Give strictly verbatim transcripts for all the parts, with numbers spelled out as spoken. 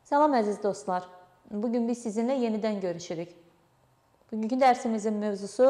Salam əziz dostlar. Bugün biz sizinlə yenidən görüşürük. Bugünkü dərsimizin mövzusu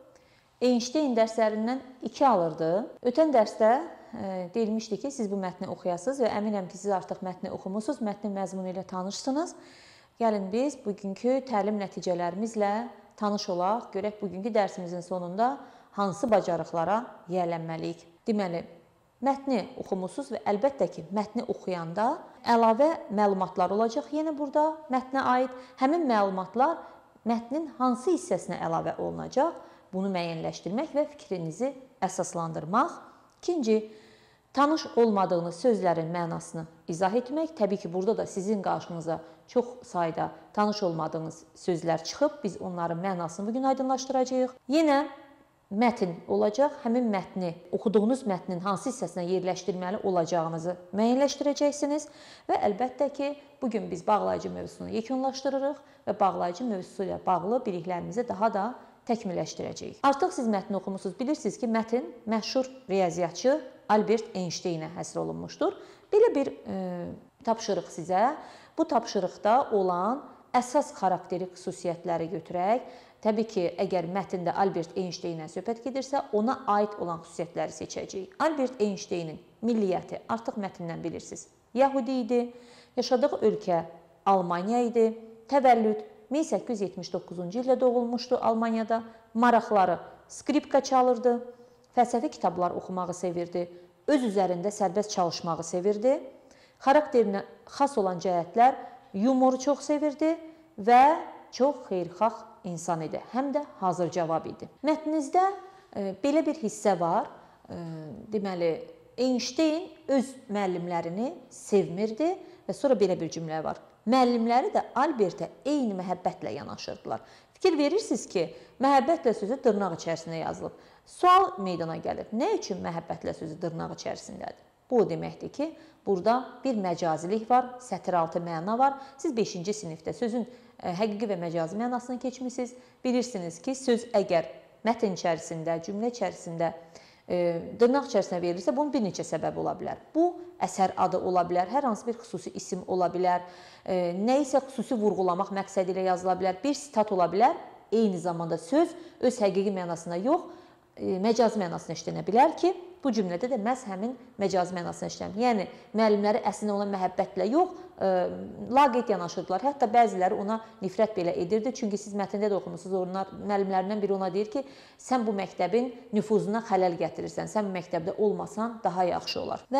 Einstein dərslərindən iki alırdı. Ötən dərsdə e, deyilmişdi ki, siz bu mətni oxuyasınız və əminəm ki, siz artıq mətni oxumusunuz, mətnin məzmunu ilə tanışsınız. Gəlin biz bugünkü təlim nəticələrimizlə tanış olaq, görək bugünkü dərsimizin sonunda hansı bacarıqlara yiyələnməliyik. Deməli, mətni oxumusunuz və əlbəttə ki, mətni oxuyanda əlavə məlumatlar olacaq. Yenə burada mətnə aid həmin məlumatlar mətnin hansı hissəsinə əlavə olunacaq, bunu müəyyənləşdirmək və fikrinizi əsaslandırmaq. İkinci, tanış olmadığınız sözlərin mənasını izah etmək. Təbii ki, burada da sizin qarşınıza çox sayda tanış olmadığınız sözlər çıxıb, biz onların mənasını bugün aydınlaşdıracağıq. Yenə mətn olacaq. Həmin mətni, oxuduğunuz mətnin hansı hissəsinə yerləşdirməli olacağınızı müəyyənləşdirəcəksiniz və əlbəttə ki, bugün biz bağlayıcı mövzusunu yekunlaşdırırıq və bağlayıcı mövzusu ilə bağlı biliklərimizi daha da təkmilləşdirəcəyik. Artıq siz mətni oxumusunuz, bilirsiniz ki, mətn məşhur riyaziyyatçı Albert Einstein-ə həsr olunmuşdur. Belə bir e, tapşırıq sizə, bu tapşırıqda olan əsas xarakteri xüsusiyyətləri götürək. Təbii ki, əgər mətndə Albert Einstein-ə söhbət gedirsə, ona aid olan xüsusiyyətləri seçəcəyik. Albert Einstein-in milliyyəti artıq mətndən bilirsiniz. Yəhudi idi, yaşadığı ölkə Almaniya idi, təvəllüd min səkkiz yüz yetmiş doqquzuncu ildə doğulmuşdu Almaniyada, maraqları skripka çalırdı, fəlsəfi kitablar oxumağı sevirdi, öz üzərində sərbəst çalışmağı sevirdi, xarakterinə xas olan cəhətlər yumoru çox sevirdi və çox xeyirxah insan idi, həm də hazır cavab idi. Mətninizdə e, belə bir hissə var, e, deməli, Einstein öz müəllimlərini sevmirdi və sonra belə bir cümlə var. Müəllimləri də Albertə eyni məhəbbətlə yanaşırdılar. Fikir verirsiniz ki, məhəbbətlə sözü dırnaq içərisində yazılıb. Sual meydana gəlir, nə üçün məhəbbətlə sözü dırnaq içərisindədir? Bu o deməkdir ki, burada bir məcazilik var, sətiraltı məna var. Siz beşinci sinifdə sözün həqiqi və məcazi mənasını keçmişsiniz. Bilirsiniz ki, söz əgər mətn içərisində, cümlə içərisində, e, dırnaq içərisində verilirsə, bunun bir neçə səbəbi ola bilər. Bu, əsər adı ola bilər, hər hansı bir xüsusi isim ola bilər, e, nə isə xüsusi vurğulamaq məqsədi ilə yazıla bilər, bir sitat ola bilər, eyni zamanda söz öz həqiqi mənasına yox, e, məcazi mənasına işlənə bilər ki, bu cümlədə də məhz həmin məcazi mənasını işlənir. Yəni, müəllimləri əslində ona məhəbbətlə yox, e, laqeyd yanaşırdılar. Hətta bəziləri ona nifrət belə edirdi. Çünki siz mətndə də oxumusunuz, onlar, müəllimlərindən biri ona deyir ki, sən bu məktəbin nüfuzuna xələl gətirirsən, sən bu məktəbdə olmasan daha yaxşı olar. Və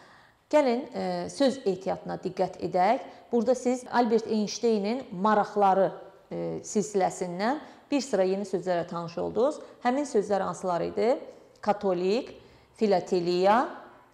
gəlin, e, söz ehtiyatına diqqət edək. Burada siz Albert Einstein-in maraqları e, silsiləsindən bir sıra yeni sözlərlə tanış oldunuz. Həmin sözlər hansılar idi? Katolik, filateliya,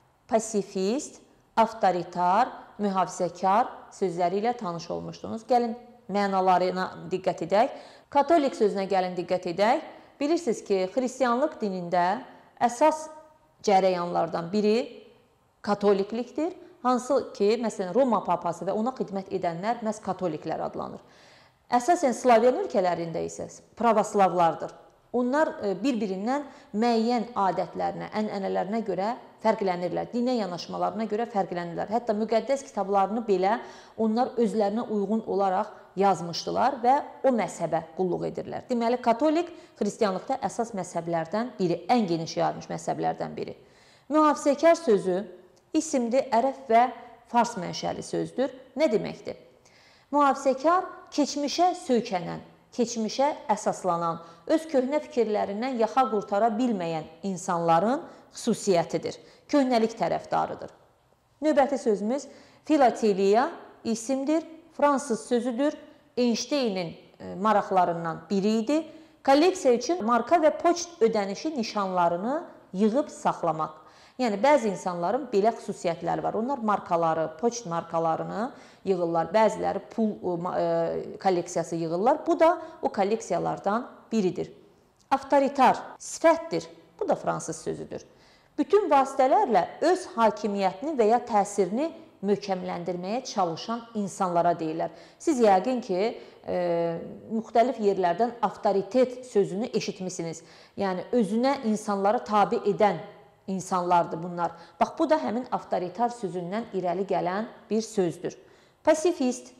pasifist, avtoritar, mühafizəkar sözləri ilə tanış olmuşdunuz. Gəlin, mənalarına diqqət edək. Katolik sözünə gəlin diqqət edək. Bilirsiniz ki, xristianlıq dinində əsas cərəyanlardan biri katoliklikdir. Hansı ki, məsələn, Roma papası və ona xidmət edənlər məhz katoliklər adlanır. Əsasən, Slavyan ölkələrində isə pravoslavlardır. Onlar bir-birindən müəyyən adətlərinə, ənənələrinə görə fərqlənirlər, dinə yanaşmalarına görə fərqlənirlər. Hətta müqəddəs kitablarını belə onlar özlərinə uyğun olaraq yazmışdılar və o məzhəbə qulluq edirlər. Deməli, katolik xristianlıqda əsas məzhəblərdən biri, ən geniş yayılmış məzhəblərdən biri. Mühafizəkar sözü isimli ərəb və fars mənşəli sözdür. Nə deməkdir? Mühafizəkar keçmişə söykənən, keçmişə əsaslanan, öz köhnə fikirlərindən yaxa qurtara bilməyən insanların xüsusiyyətidir. Köhnəlik tərəfdarıdır. Növbəti sözümüz filateliya isimdir, fransız sözüdür. Einstein-in maraqlarından biri idi. Kolleksiya üçün marka və poçt ödənişi nişanlarını yığıb saxlamaq. Yəni, bəzi insanların belə xüsusiyyətləri var. Onlar markaları, poçt markalarını yığırlar, bəziləri pul kolleksiyası yığırlar. Bu da o kolleksiyalardan biridir. Avtoritar sifətdir. Bu da fransız sözüdür. Bütün vasitələrlə öz hakimiyyətini və ya təsirini möhkəmləndirməyə çalışan insanlara deyirlər. Siz yəqin ki, e, müxtəlif yerlərdən avtoritet sözünü eşitmisiniz. Yəni, özünə insanları tabi edən insanlardır bunlar. Bax, bu da həmin avtoritar sözündən irəli gələn bir sözdür. Pasifist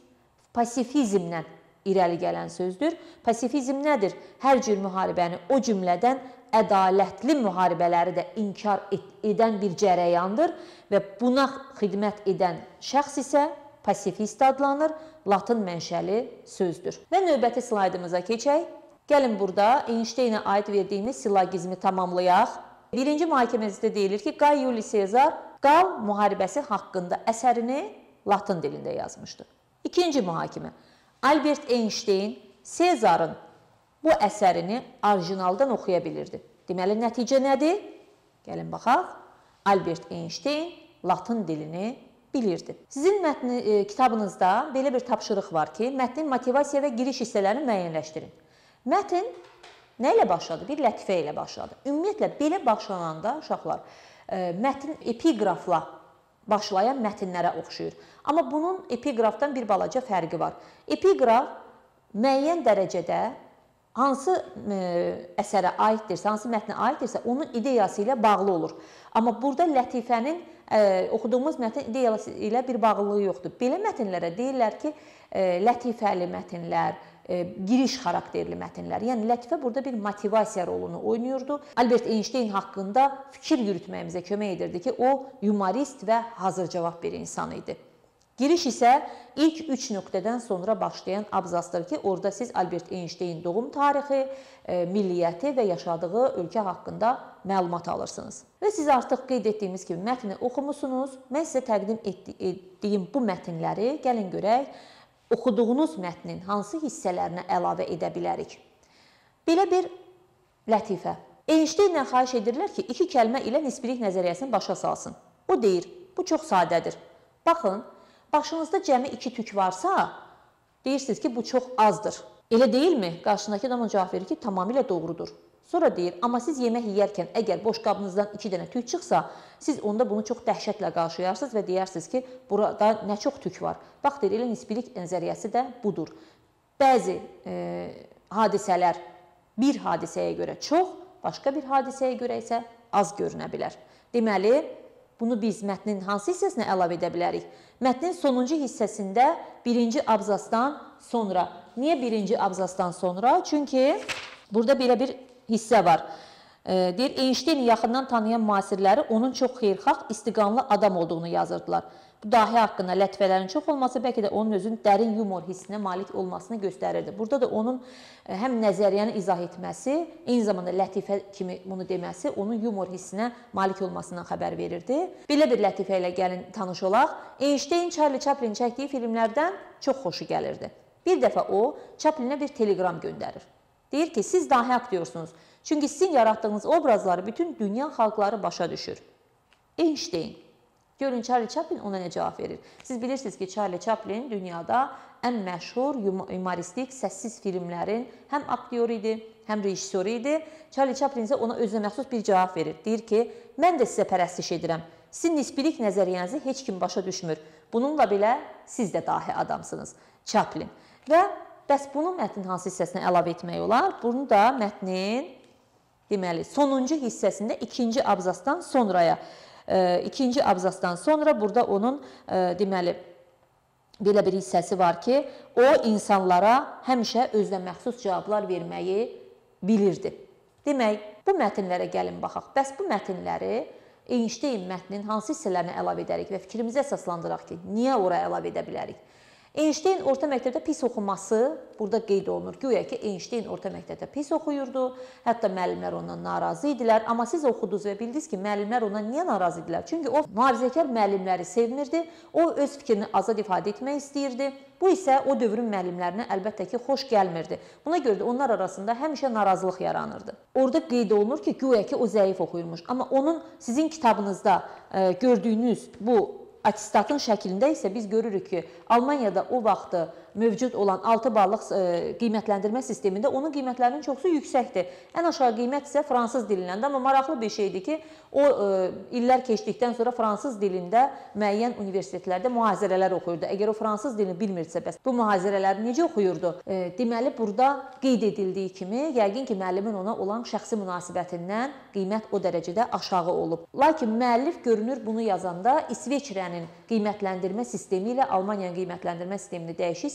pasifizmlə irəli gələn sözdür. Pasifizm nədir? Hər cür müharibəni, o cümlədən ədalətli müharibələri də inkar edən bir cərəyandır və buna xidmət edən şəxs isə pasifist adlanır, latın mənşəli sözdür. Və növbəti slaydımıza keçək. Gəlin burada Einsteynə aid verdiyimiz sillogizmi tamamlayaq. Birinci mühakiməmizdə deyilir ki, Qay Yuli Sezar Qal müharibəsi haqqında əsərini latın dilində yazmışdır. İkinci mühakimə. Albert Einsteyn Sezarın bu əsərini orijinaldan oxuya bilirdi. Deməli, nəticə nədir? Gəlin baxaq. Albert Einsteyn latın dilini bilirdi. Sizin mətni, e, kitabınızda belə bir tapşırıq var ki, mətnin motivasiya və giriş hissələrini müəyyənləşdirin. Mətn nə ilə başladı? Bir lətifə ilə başladı. Ümumiyyətlə, belə başlananda uşaqlar, e, mətn epiqrafla başlayan mətnlərə oxşuyur. Amma bunun epiqrafdan bir balaca fərqi var. Epiqraf müəyyən dərəcədə hansı e, əsərə aiddirsə, hansı mətnə aiddirsə, onun ideyası ilə bağlı olur. Amma burada lətifənin, e, oxuduğumuz mətn ideyası ilə bir bağlılığı yoxdur. Belə mətnlərə deyirlər ki, e, lətifəli mətnlər, e, giriş xarakterli mətnlər. Yəni, lətifə burada bir motivasiya rolunu oynayırdı. Albert Einsteyn haqqında fikir yürütməyimizə kömək edirdi ki, o yumorist və hazır cavab bir insan idi. Giriş isə ilk üç nöqtədən sonra başlayan abzasdır ki, orada siz Albert Einsteyn doğum tarixi, milliyyəti və yaşadığı ölkə haqqında məlumat alırsınız. Və siz artıq qeyd etdiyimiz kimi mətni oxumusunuz. Mən sizə təqdim etdiyim bu mətnləri gəlin görək, oxuduğunuz mətnin hansı hissələrinə əlavə edə bilərik. Belə bir lətifə. Einsteynlə xahiş edirlər ki, iki kəlmə ilə nisbilik nəzəriyyəsini başa salsın. O deyir, bu çox sadədir. Baxın, başınızda cəmi iki tük varsa, deyirsiniz ki, bu çox azdır. Elə deyilmi? Qarşındakı adam cavab verir ki, tamamilə doğrudur. Sonra deyir, amma siz yemək yeyərkən əgər boşqabınızdan iki dənə tük çıxsa, siz onda bunu çox dəhşətlə qarşılayarsınız və deyirsiniz ki, burada nə çox tük var. Bax, deyir, elə nisbilik nəzəriyyəsi də budur. Bəzi e, hadisələr bir hadisəyə görə çox, başqa bir hadisəyə görə isə az görünə bilər. Deməli, bunu biz mətnin hansı hissəsinə əlavə edə bilərik? Mətnin sonuncu hissəsində birinci abzasdan sonra. Niyə birinci abzasdan sonra? Çünki burada belə bir hissə var. E, deyir, Einsteyni yaxından tanıyan müasirləri onun çox xeyirxah, istiqamlı adam olduğunu yazırdılar. Bu dahi haqqında lətifələrin çox olması bəlkə də onun özünün dərin yumor hissinə malik olmasını göstərirdi. Burada da onun həm nəzəriyyəni izah etməsi, eyni zamanda lətifə kimi bunu deməsi onun yumor hissinə malik olmasından xəbər verirdi. Belə bir lətifə ilə gəlin tanış olaq. Einsteyn Charlie Chaplin çəkdiyi filmlərdən çox xoşu gəlirdi. Bir dəfə o, Chaplinə bir telegram göndərir. Deyir ki, siz dahi aktyorsunuz. Çünki sizin yaratdığınız obrazları bütün dünya xalqları başa düşür. Einsteyn. Görün, Charlie Chaplin ona nə cavab verir? Siz bilirsiniz ki, Charlie Chaplin dünyada ən məşhur humoristik səssiz filmlərin həm aktyoru idi, həm rejissoru idi. Charlie Chaplin isə ona özünə məxsus bir cavab verir. Deyir ki, mən də sizə pərəstiş edirəm. Sizin nisbilik nəzəriyyənizi heç kim başa düşmür. Bununla belə siz də dahi adamsınız. Chaplin. Və bəs bunu mətnin hansı hissəsinə əlavə etmək olar? Bunu da mətnin deməli, sonuncu hissəsində ikinci abzasdan sonraya İkinci abzasdan sonra burada onun deməli belə bir hissəsi var ki, o insanlara həmişə özünə məxsus cavablar verməyi bilirdi. Demək, bu mətnlərə gəlin baxaq. Bəs bu mətnləri Einsteyn mətnin hansı hissələrinə əlavə edərik və fikrimizi əsaslandıraq ki, niyə ora əlavə edə bilərik? Einsteyn orta məktəbdə pis oxuması burada qeyd olunur. Güya ki, Einsteyn orta məktəbdə pis oxuyurdu, hətta müəllimlər ondan narazı idilər. Amma siz oxudunuz və bildiniz ki, müəllimlər ondan niyə narazı idilər? Çünki o mühafizəkar müəllimləri sevmirdi, o öz fikrini azad ifadə etmək istəyirdi. Bu isə o dövrün müəllimlərinə əlbəttə ki, xoş gəlmirdi. Buna görə də onlar arasında həmişə narazılıq yaranırdı. Orada qeyd olunur ki, güya ki, o zəif oxuyurmuş. Amma onun sizin kitabınızda e, gördüyünüz bu atistatın şəklində isə biz görürük ki, Almaniyada o vaxtı mövcud olan altı ballıq e, qiymətləndirmə sistemində onun qiymətlərinin çoxsu yüksəkdir. Ən aşağı qiymət isə fransız dilindən. Amma maraqlı bir şeydir ki, o e, illər keçdikdən sonra fransız dilində müəyyən universitetlərdə mühazirələr oxuyurdu. Əgər o fransız dilini bilmirsə, bəs bu mühazirələri necə oxuyurdu? E, deməli, burada qeyd edildiyi kimi, yəqin ki, müəllimin ona olan şəxsi münasibətindən qiymət o dərəcədə aşağı olub. Lakin müəllif görünür bunu yazanda İsveçrənin qiymətləndirmə sistemi ilə Almaniyanın qiymətləndirmə sistemini dəyişik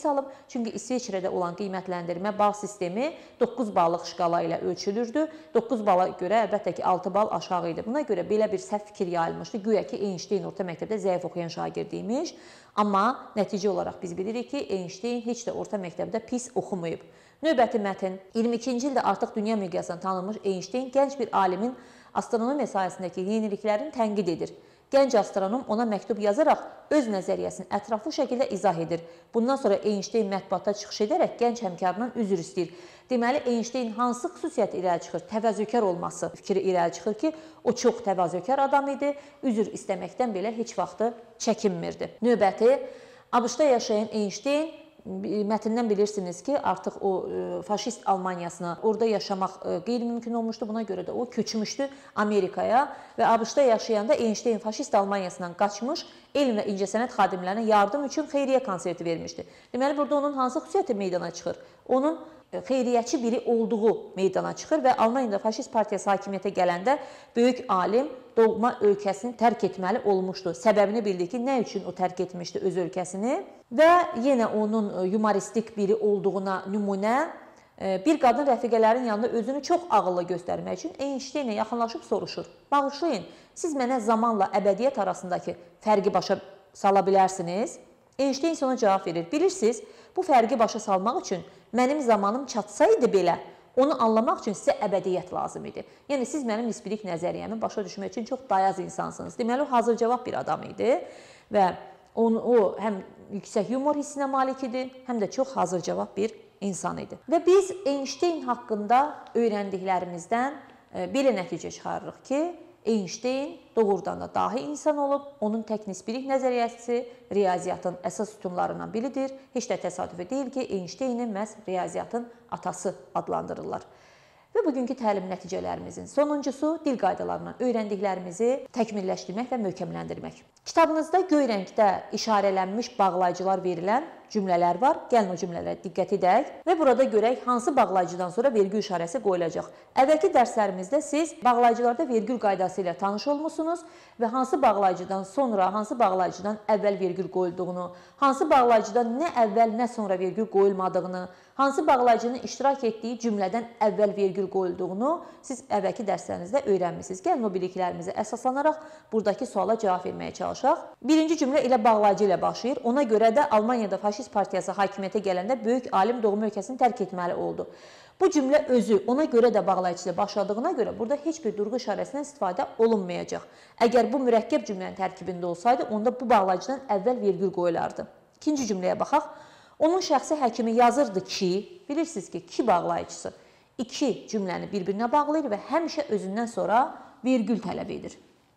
alıb. Çünki İsveçrədə olan qiymətləndirmə bal sistemi doqquz ballıq şkala ilə ölçülürdü. doqquz bala görə əlbəttə ki, altı bal aşağı idi. Buna görə belə bir səhv fikir yayılmışdı. Güya ki, Einstein orta məktəbdə zəif oxuyan şagird imiş. Amma nəticə olaraq biz bilirik ki, Einstein heç də orta məktəbdə pis oxumayıb. Növbəti mətn. iyirmi ikinci ildə artıq dünya miqyasında tanınmış Einstein gənc bir alimin astronomiya sahəsindəki yeniliklərini tənqid edir. Gənc astronom ona məktub yazaraq öz nəzəriyyəsini ətraflı şəkildə izah edir. Bundan sonra Einstein mətbuata çıxış edərək gənc həmkarından üzr istəyir. Deməli, Einstein hansı xüsusiyyət irəli çıxır? Təvazökar olması fikri irəli çıxır ki, o çox təvazökar adam idi. Üzr istəməkdən belə heç vaxtı çəkinmirdi. Növbəti, ABŞ-da yaşayan Einstein, mətndən bilirsiniz ki, artıq o faşist Almaniyasına orada yaşamaq qeyri-mümkün olmuşdu. Buna görə də o köçmüşdü Amerikaya və ABŞ-da yaşayanda Einstein faşist Almaniyasından qaçmış, elm və incəsənət xadimlərinə yardım üçün xeyriyyə konserti vermişdi. Deməli, burada onun hansı xüsusiyyəti meydana çıxır? Onun xeyriyyəçi biri olduğu meydana çıxır və Almaniyada faşist partiyası hakimiyyətə gələndə böyük alim doğma ölkəsini tərk etməli olmuşdu. Səbəbini bildi ki, nə üçün o tərk etmişdi öz ölkəsini və yenə onun yumoristik biri olduğuna nümunə bir qadın rəfiqələrin yanında özünü çox ağıllı göstərmək üçün Einsteinə yaxınlaşıb soruşur. Bağışlayın, siz mənə zamanla əbədiyyət arasındakı fərqi başa sala bilərsiniz? Einstein ona cavab verir. Bilirsiniz, bu fərqi başa salmaq üçün mənim zamanım çatsaydı belə, onu anlamaq üçün sizə əbədiyyət lazım idi. Yəni, siz mənim nisbilik nəzəriyyəmi başa düşmək üçün çox dayaz insansınız. Deməli, o hazır cavab bir adam idi və onu, o həm yüksək yumor hissinə malik idi, həm də çox hazır cavab bir insan idi. Və biz Einstein haqqında öyrəndiklərimizdən belə nəticə çıxarırıq ki, Einstein doğrudan da dahi insan olub, onun tək nisbilik nəzəriyyəsi riyaziyyatın əsas sütunlarından biridir. Heç də təsadüfi deyil ki, Einsteini məhz riyaziyyatın atası adlandırırlar. Və bugünkü təlim nəticələrimizin sonuncusu dil qaydalarından öyrəndiklərimizi təkmilləşdirmək və möhkəmləndirmək. Kitabınızda göy rəngdə işarələnmiş bağlayıcılar verilən cümlələr var. Gəlin o cümlələrə diqqət edək və burada görək hansı bağlayıcıdan sonra vergül işarəsi qoyulacaq. Əvvəlki dərslərimizdə siz bağlayıcılarda vergül qaydası ilə tanış olmusunuz və hansı bağlayıcıdan sonra, hansı bağlayıcıdan əvvəl vergül qoyulduğunu, hansı bağlayıcıdan nə əvvəl, nə sonra vergül qoyulmadığını, hansı bağlayıcının iştirak etdiyi cümlədən əvvəl vergül qoyulduğunu siz əvvəlki dərslərinizdə öyrənmişsiniz. Gəlin o biliklərimizi əsaslanaraq buradakı suala cavab verməyə çalışaq. Birinci cümlə ilə bağlayıcı ilə başlayır. Ona görə də Almaniyada faşist partiyası hakimiyyətə gələndə böyük alim doğma ölkəsini tərk etməli oldu. Bu cümlə özü ona görə də bağlayıcı ilə başladığına görə burada heç bir durğu işarəsindən istifadə olunmayacaq. Əgər bu mürəkkəb cümlənin tərkibində olsaydı, onda bu bağlayıcıdan əvvəl vergül qoyulardı. İkinci cümləyə baxaq. Onun şəxsi həkimi yazırdı ki, bilirsiniz ki, ki bağlayıcısı iki cümləni bir-birinə bağlayır və həmişə özündən sonra vergül tələb edir.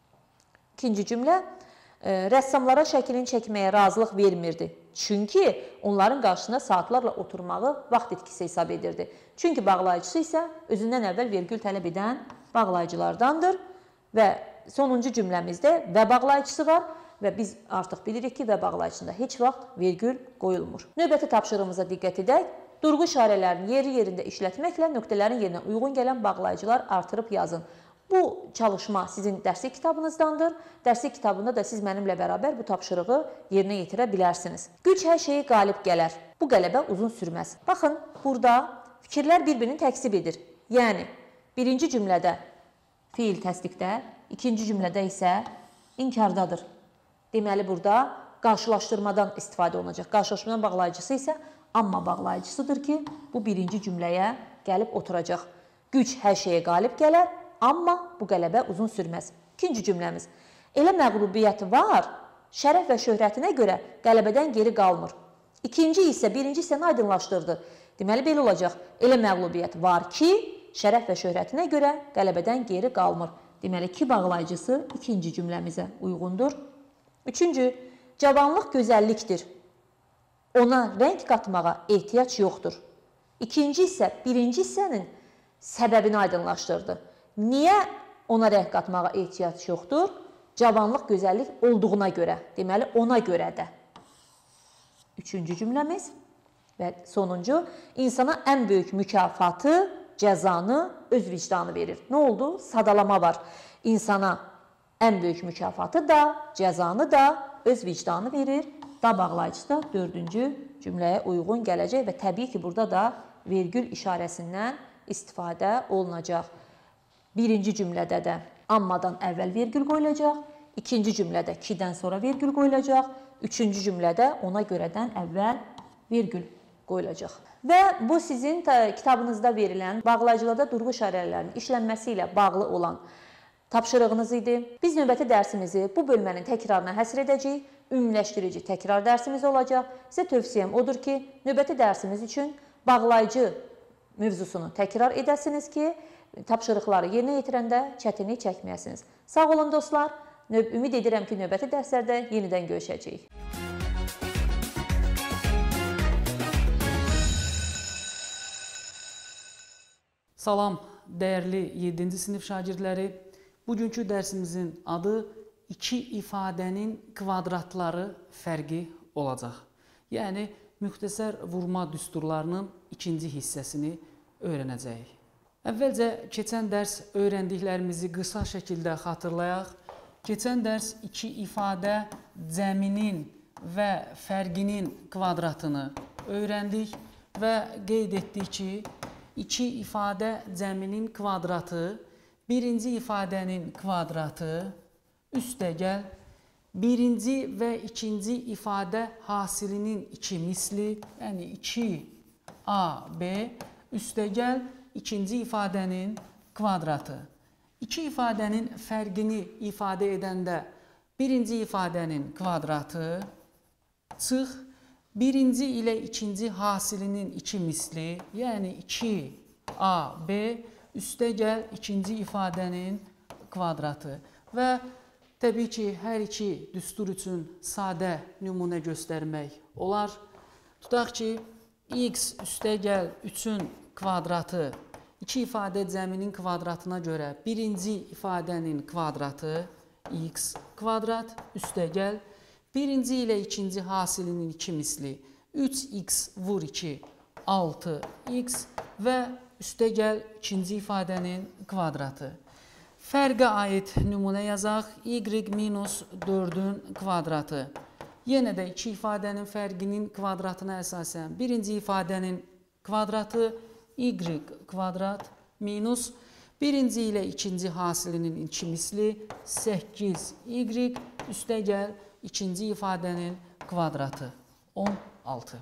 İkinci cümlə, rəssamlara şəklini çəkməyə razılıq vermirdi. Çünki onların qarşısında saatlarla oturmağı vaxt itkisi hesab edirdi. Çünki bağlayıcısı isə özündən əvvəl vergül tələb edən bağlayıcılardandır və sonuncu cümləmizdə və bağlayıcısı var və biz artıq bilirik ki, və bağlayıcısında heç vaxt vergül qoyulmur. Növbəti tapşırığımıza diqqət edək. Durğu işarələrini yeri yerində işlətməklə nöqtələrin yerinə uyğun gələn bağlayıcılar artırıb yazın. Bu çalışma sizin dərslik kitabınızdandır. Dərslik kitabında da siz mənimlə bərabər bu tapşırığı yerinə yetirə bilərsiniz. Güc hər şeyi qalib gələr. Bu qələbə uzun sürməz. Baxın, burada fikirlər bir-birini təksib edir. Yəni, birinci cümlədə fiil təsdiqdə, ikinci cümlədə isə inkardadır. Deməli, burada qarşılaşdırmadan istifadə olunacaq. Qarşılaşdırmadan bağlayıcısı isə amma bağlayıcısıdır ki, bu birinci cümləyə gəlib oturacaq. Güc hər şeyə qalib gələr, amma bu qələbə uzun sürməz. İkinci cümləmiz. Elə məğlubiyyət var, şərəf və şöhrətinə görə qələbədən geri qalmır. İkinci isə birinci hissəni aydınlaşdırdı. Deməli, belə olacaq. Elə məğlubiyyət var ki, şərəf və şöhrətinə görə qələbədən geri qalmır. Deməli, ki bağlayıcısı ikinci cümləmizə uyğundur. Üçüncü, cavanlıq gözəllikdir. Ona rəng qatmağa ehtiyac yoxdur. İkinci isə birinci hissənin səbəbini aydınlaşdırdı. Niyə ona rəng qatmağa ehtiyac yoxdur? Cavanlıq gözəllik olduğuna görə. Deməli, ona görə də. Üçüncü cümləmiz və sonuncu, insana ən böyük mükafatı, cəzanı öz vicdanı verir. Nə oldu? Sadalama var. İnsana ən böyük mükafatı da, cəzanı da öz vicdanı verir. Da bağlayıcısı da dördüncü cümləyə uyğun gələcək və təbii ki, burada da vergül işarəsindən istifadə olunacaq. Birinci cümlədə də ammadan əvvəl vergül qoyulacaq, ikinci cümlədə kidən sonra vergül qoyulacaq, üçüncü cümlədə ona görədən əvvəl vergül qoyulacaq. Və bu sizin kitabınızda verilən bağlayıcılarda durğu işarələrinin işlənməsi ilə bağlı olan tapşırığınız idi. Biz növbəti dərsimizi bu bölmənin təkrarına həsr edəcəyik. Ümumiləşdirici təkrar dərsimiz olacaq. Sizə tövsiyəm odur ki, növbəti dərsimiz üçün bağlayıcı mövzusunu təkrar edəsiniz ki, tapşırıqları yerinə yetirəndə çətinlik çəkməyəsiniz. Sağ olun dostlar. Ümid edirəm ki, növbəti dərslərdə yenidən görüşəcəyik. Salam, dəyərli yeddinci sinif şagirdləri. Bugünkü dərsimizin adı iki ifadənin kvadratları fərqi olacaq. Yəni, müxtəsər vurma düsturlarının ikinci hissəsini öyrənəcəyik. Əvvəlcə, keçən dərs öyrəndiklərimizi qısa şəkildə xatırlayaq. Keçən dərs iki ifadə cəminin və fərqinin kvadratını öyrəndik və qeyd etdik ki, iki ifadə cəminin kvadratı, birinci ifadənin kvadratı, üstəgəl, birinci və ikinci ifadə hasilinin iki misli, yəni iki A B, üstəgəl, ikinci ifadənin kvadratı. İki ifadənin fərqini ifadə edəndə birinci ifadənin kvadratı, çıx, birinci ilə ikinci hasilinin iki misli, yəni iki A B, üstəgəl ikinci ifadənin kvadratı. Və təbii ki, hər iki düstur üçün sadə nümunə göstərmək olar. Tutaq ki, x üstəgəl üçün kvadratı iki ifadə cəminin kvadratına görə birinci ifadənin kvadratı x kvadrat üstəgəl birinci ilə ikinci hasilinin iki misli üç x vur iki altı x və üstəgəl ikinci ifadənin kvadratı. Fərqə aid nümunə yazaq. Y minus dördün kvadratı. Yenə də iki ifadənin fərqinin kvadratına əsasən birinci ifadənin kvadratı y kvadrat minus birinci ilə ikinci hasilinin iki misli səkkiz y üstəgəl ikinci ifadənin kvadratı on altı.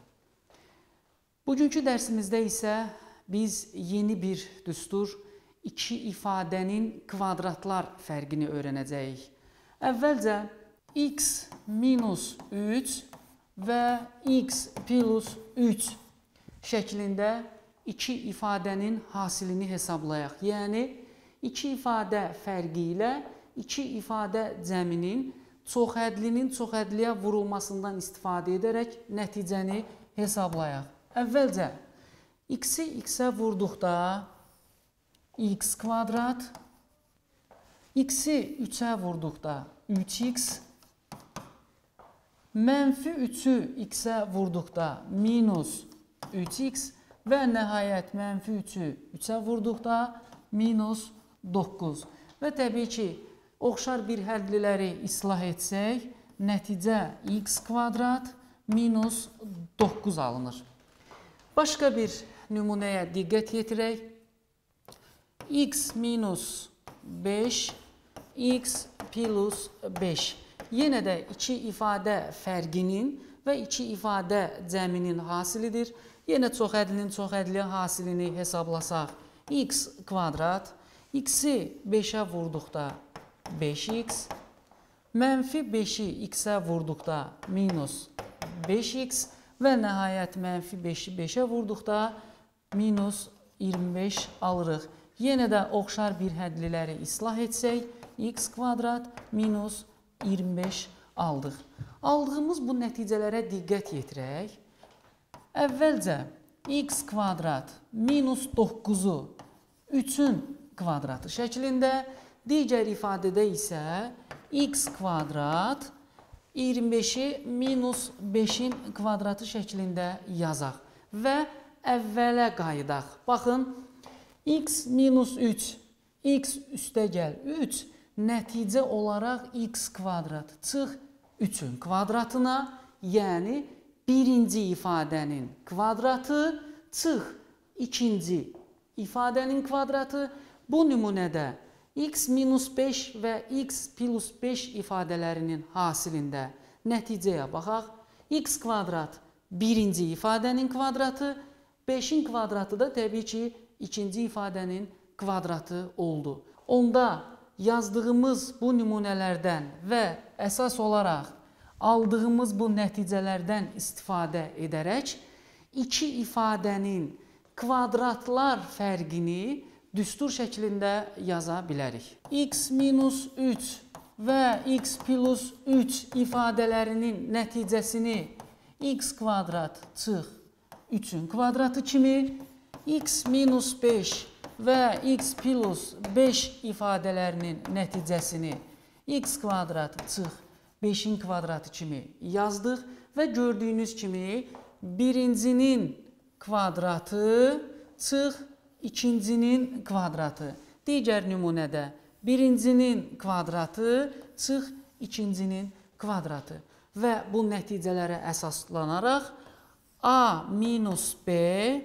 Bugünkü dərsimizdə isə biz yeni bir düstur iki ifadənin kvadratlar fərqini öyrənəcəyik. Əvvəlcə x minus üç və x plus üç şəklində iki ifadənin hasilini hesablayaq. Yəni, iki ifadə fərqi ilə iki ifadə cəminin çoxhədlinin çoxhədliyə vurulmasından istifadə edərək nəticəni hesablayaq. Əvvəlcə, x-i x-ə vurduqda x kvadrat, x-i üçə vurduqda üç x, mənfi üçü x-ə vurduqda minus üç x və nəhayət mənfi üçü üçə vurduqda minus doqquz. Və təbii ki, oxşar bir həllliləri islah etsək, nəticə x kvadrat minus doqquz alınır. Başqa bir nümunəyə diqqət yetirək. X minus beş, x plus beş. Yenə də iki ifadə fərqinin və iki ifadə cəminin hasilidir. Yenə çoxhədlinin çoxhədli hasilini hesablasaq. X kvadrat, x-i beşə vurduqda beş x, mənfi beşi x-ə vurduqda minus beş x və nəhayət mənfi beşi beşə vurduqda minus iyirmi beş alırıq. Yenə də oxşar bir hədliləri islah etsək, x kvadrat minus iyirmi beş aldıq. Aldığımız bu nəticələrə diqqət yetirək. Əvvəlcə x kvadrat minus doqquzu üçün kvadratı şəklində, digər ifadədə isə x kvadrat iyirmi beşi minus beşin kvadratı şəklində yazaq və əvvələ qayıdaq. Baxın, x minus üç, x üstəgəl üç, nəticə olaraq x kvadrat çıx üçün kvadratına, yəni birinci ifadənin kvadratı çıx ikinci ifadənin kvadratı. Bu nümunədə x minus beş və x plus beş ifadələrinin hasilində nəticəyə baxaq. X kvadrat birinci ifadənin kvadratı, beşin kvadratı da təbii ki, ikinci ifadənin kvadratı oldu. Onda yazdığımız bu nümunələrdən və əsas olaraq aldığımız bu nəticələrdən istifadə edərək iki ifadənin kvadratlar fərqini düstur şəklində yaza bilərik. X minus üç və x plus üç ifadələrinin nəticəsini x kvadrat çıx üçün kvadratı kimi, x minus beş və x plus beş ifadələrinin nəticəsini x kvadrat çıx beşin kvadratı kimi yazdıq və gördüyünüz kimi birincinin kvadratı çıx ikincinin kvadratı. Digər nümunədə birincinin kvadratı çıx ikincinin kvadratı. Və bu nəticələrə əsaslanaraq a minus b,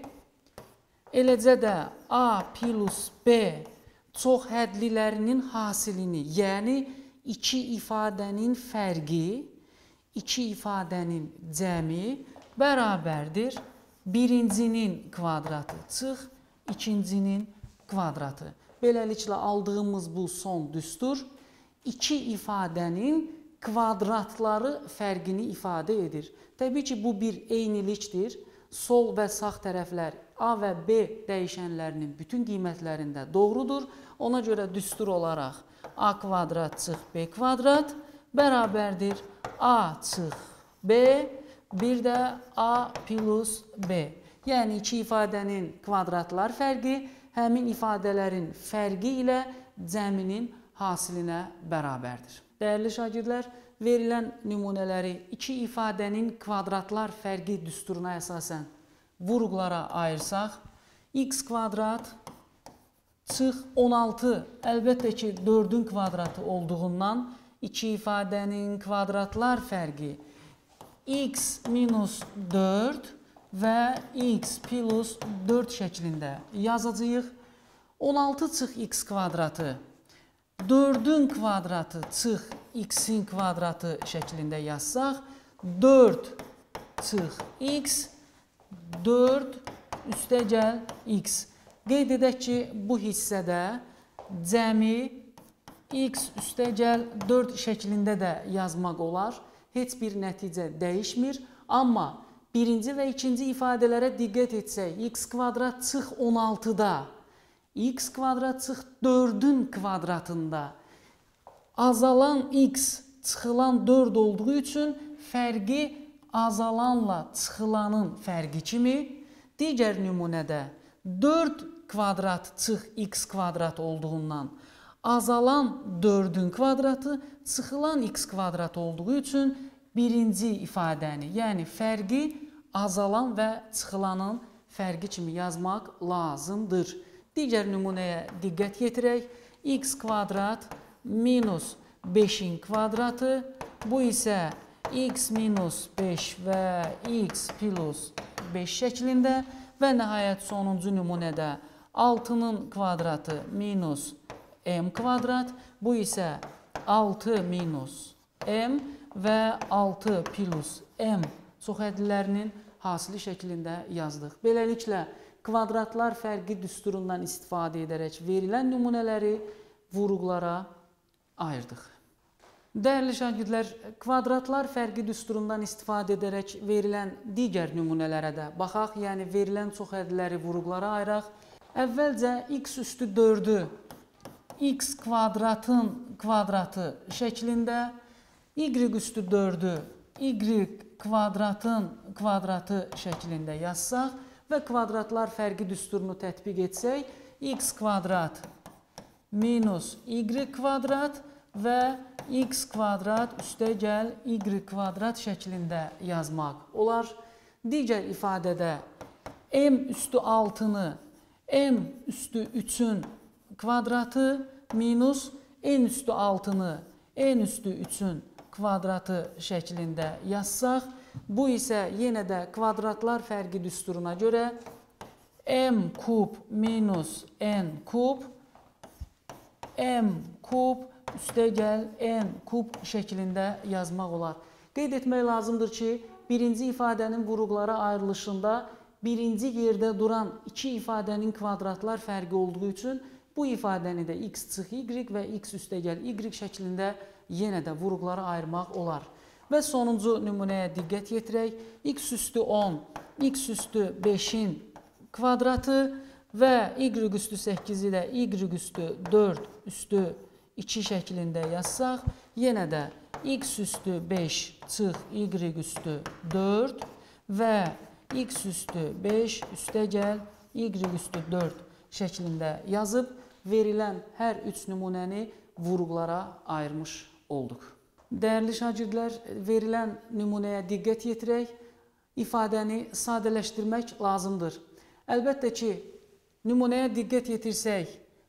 eləcə də a plus b çoxhədlilərinin hasilini, yəni iki ifadənin fərqi, iki ifadənin cəmi bərabərdir birincinin kvadratı çıx ikincinin kvadratı. Beləliklə aldığımız bu son düstur iki ifadənin kvadratları fərqini ifadə edir. Təbii ki, bu bir eynilikdir. Sol və sağ tərəflər a və b dəyişənlərinin bütün qiymətlərində doğrudur. Ona görə düstur olaraq a kvadrat çıx b kvadrat bərabərdir a çıx b, bir də a plus b. Yəni iki ifadənin kvadratlar fərqi həmin ifadələrin fərqi ilə cəminin hasilinə bərabərdir. Dəyərli şagirdlər, verilən nümunələri iki ifadənin kvadratlar fərqi düsturuna əsasən vurğulara ayırsaq, x kvadrat çıx on altı, əlbəttə ki, dördün kvadratı olduğundan iki ifadənin kvadratlar fərqi x minus dörd və x plus dörd şəklində yazacağıq. on altı çıx x kvadratı, dördün kvadratı çıx x-in kvadratı şəklində yazsaq, dörd çıx x, dörd üstəgəl x. Qeyd edək ki, bu hissədə cəmi x üstəgəl dörd şəklində də yazmaq olar. Heç bir nəticə dəyişmir, amma birinci və ikinci ifadələrə diqqət etsək, x kvadrat çıx on altıda, x kvadrat çıx dördün kvadratında azalan x çıxılan dörd olduğu üçün fərqi azalanla çıxılanın fərqi kimi, digər nümunədə dörd kvadrat çıx x kvadrat olduğundan azalan dördün kvadratı çıxılan x kvadrat olduğu üçün birinci ifadəni, yəni fərqi azalan və çıxılanın fərqi kimi yazmaq lazımdır. Digər nümunəyə diqqət yetirək. X kvadrat minus beşin kvadratı, bu isə x minus beş və x plus beş şəklində və nəhayət sonuncu nümunədə altının kvadratı minus m kvadrat, bu isə altı minus m və altı plus m çoxhədlilərinin hasili şəklində yazdıq. Beləliklə, kvadratlar fərqi düsturundan istifadə edərək verilən nümunələri vurğulara ayırdıq. Dəyərli şagirdlər, kvadratlar fərqi düsturundan istifadə edərək verilən digər nümunələrə də baxaq, yəni verilən çoxhədliləri vurğulara ayıraq. Əvvəlcə x üstü dördü x kvadratın kvadratı şəklində, y üstü dördü y kvadratın kvadratı şəklində yazsaq və kvadratlar fərqi düsturunu tətbiq etsək, x kvadrat minus y kvadrat və x kvadrat üstəgəl y kvadrat şəklində yazmaq olar. Digər ifadədə m üstü altını m üstü üçün kvadratı minus n üstü altını n üstü üçün kvadratı şəklində yazsaq Bu isə yenə də kvadratlar fərqi düsturuna görə m kub minus n kub m kub üstəgəl n kub şəklində yazmaq olar. Qeyd etmək lazımdır ki, birinci ifadənin vuruqlara ayrılışında birinci yerdə duran iki ifadənin kvadratlar fərqi olduğu üçün bu ifadəni də x çıx y və x üstəgəl y şəklində yenə də vuruqlara ayırmaq olar. Və sonuncu nümunəyə diqqət yetirək. X üstü on, x üstü beşin kvadratı və y üstü səkkizi də y üstü dörd üstü iki şəklində yazsaq, yenə də x üstü beş çıx y üstü dörd və x üstü beş üstəgəl y üstü dörd şəklində yazıb verilən hər üç nümunəni vuruqlara ayırmış olduq. Dəyərli şagirdlər, verilən nümunəyə diqqət yetirək, ifadəni sadələşdirmək lazımdır. Əlbəttə ki, nümunəyə diqqət yetirsək,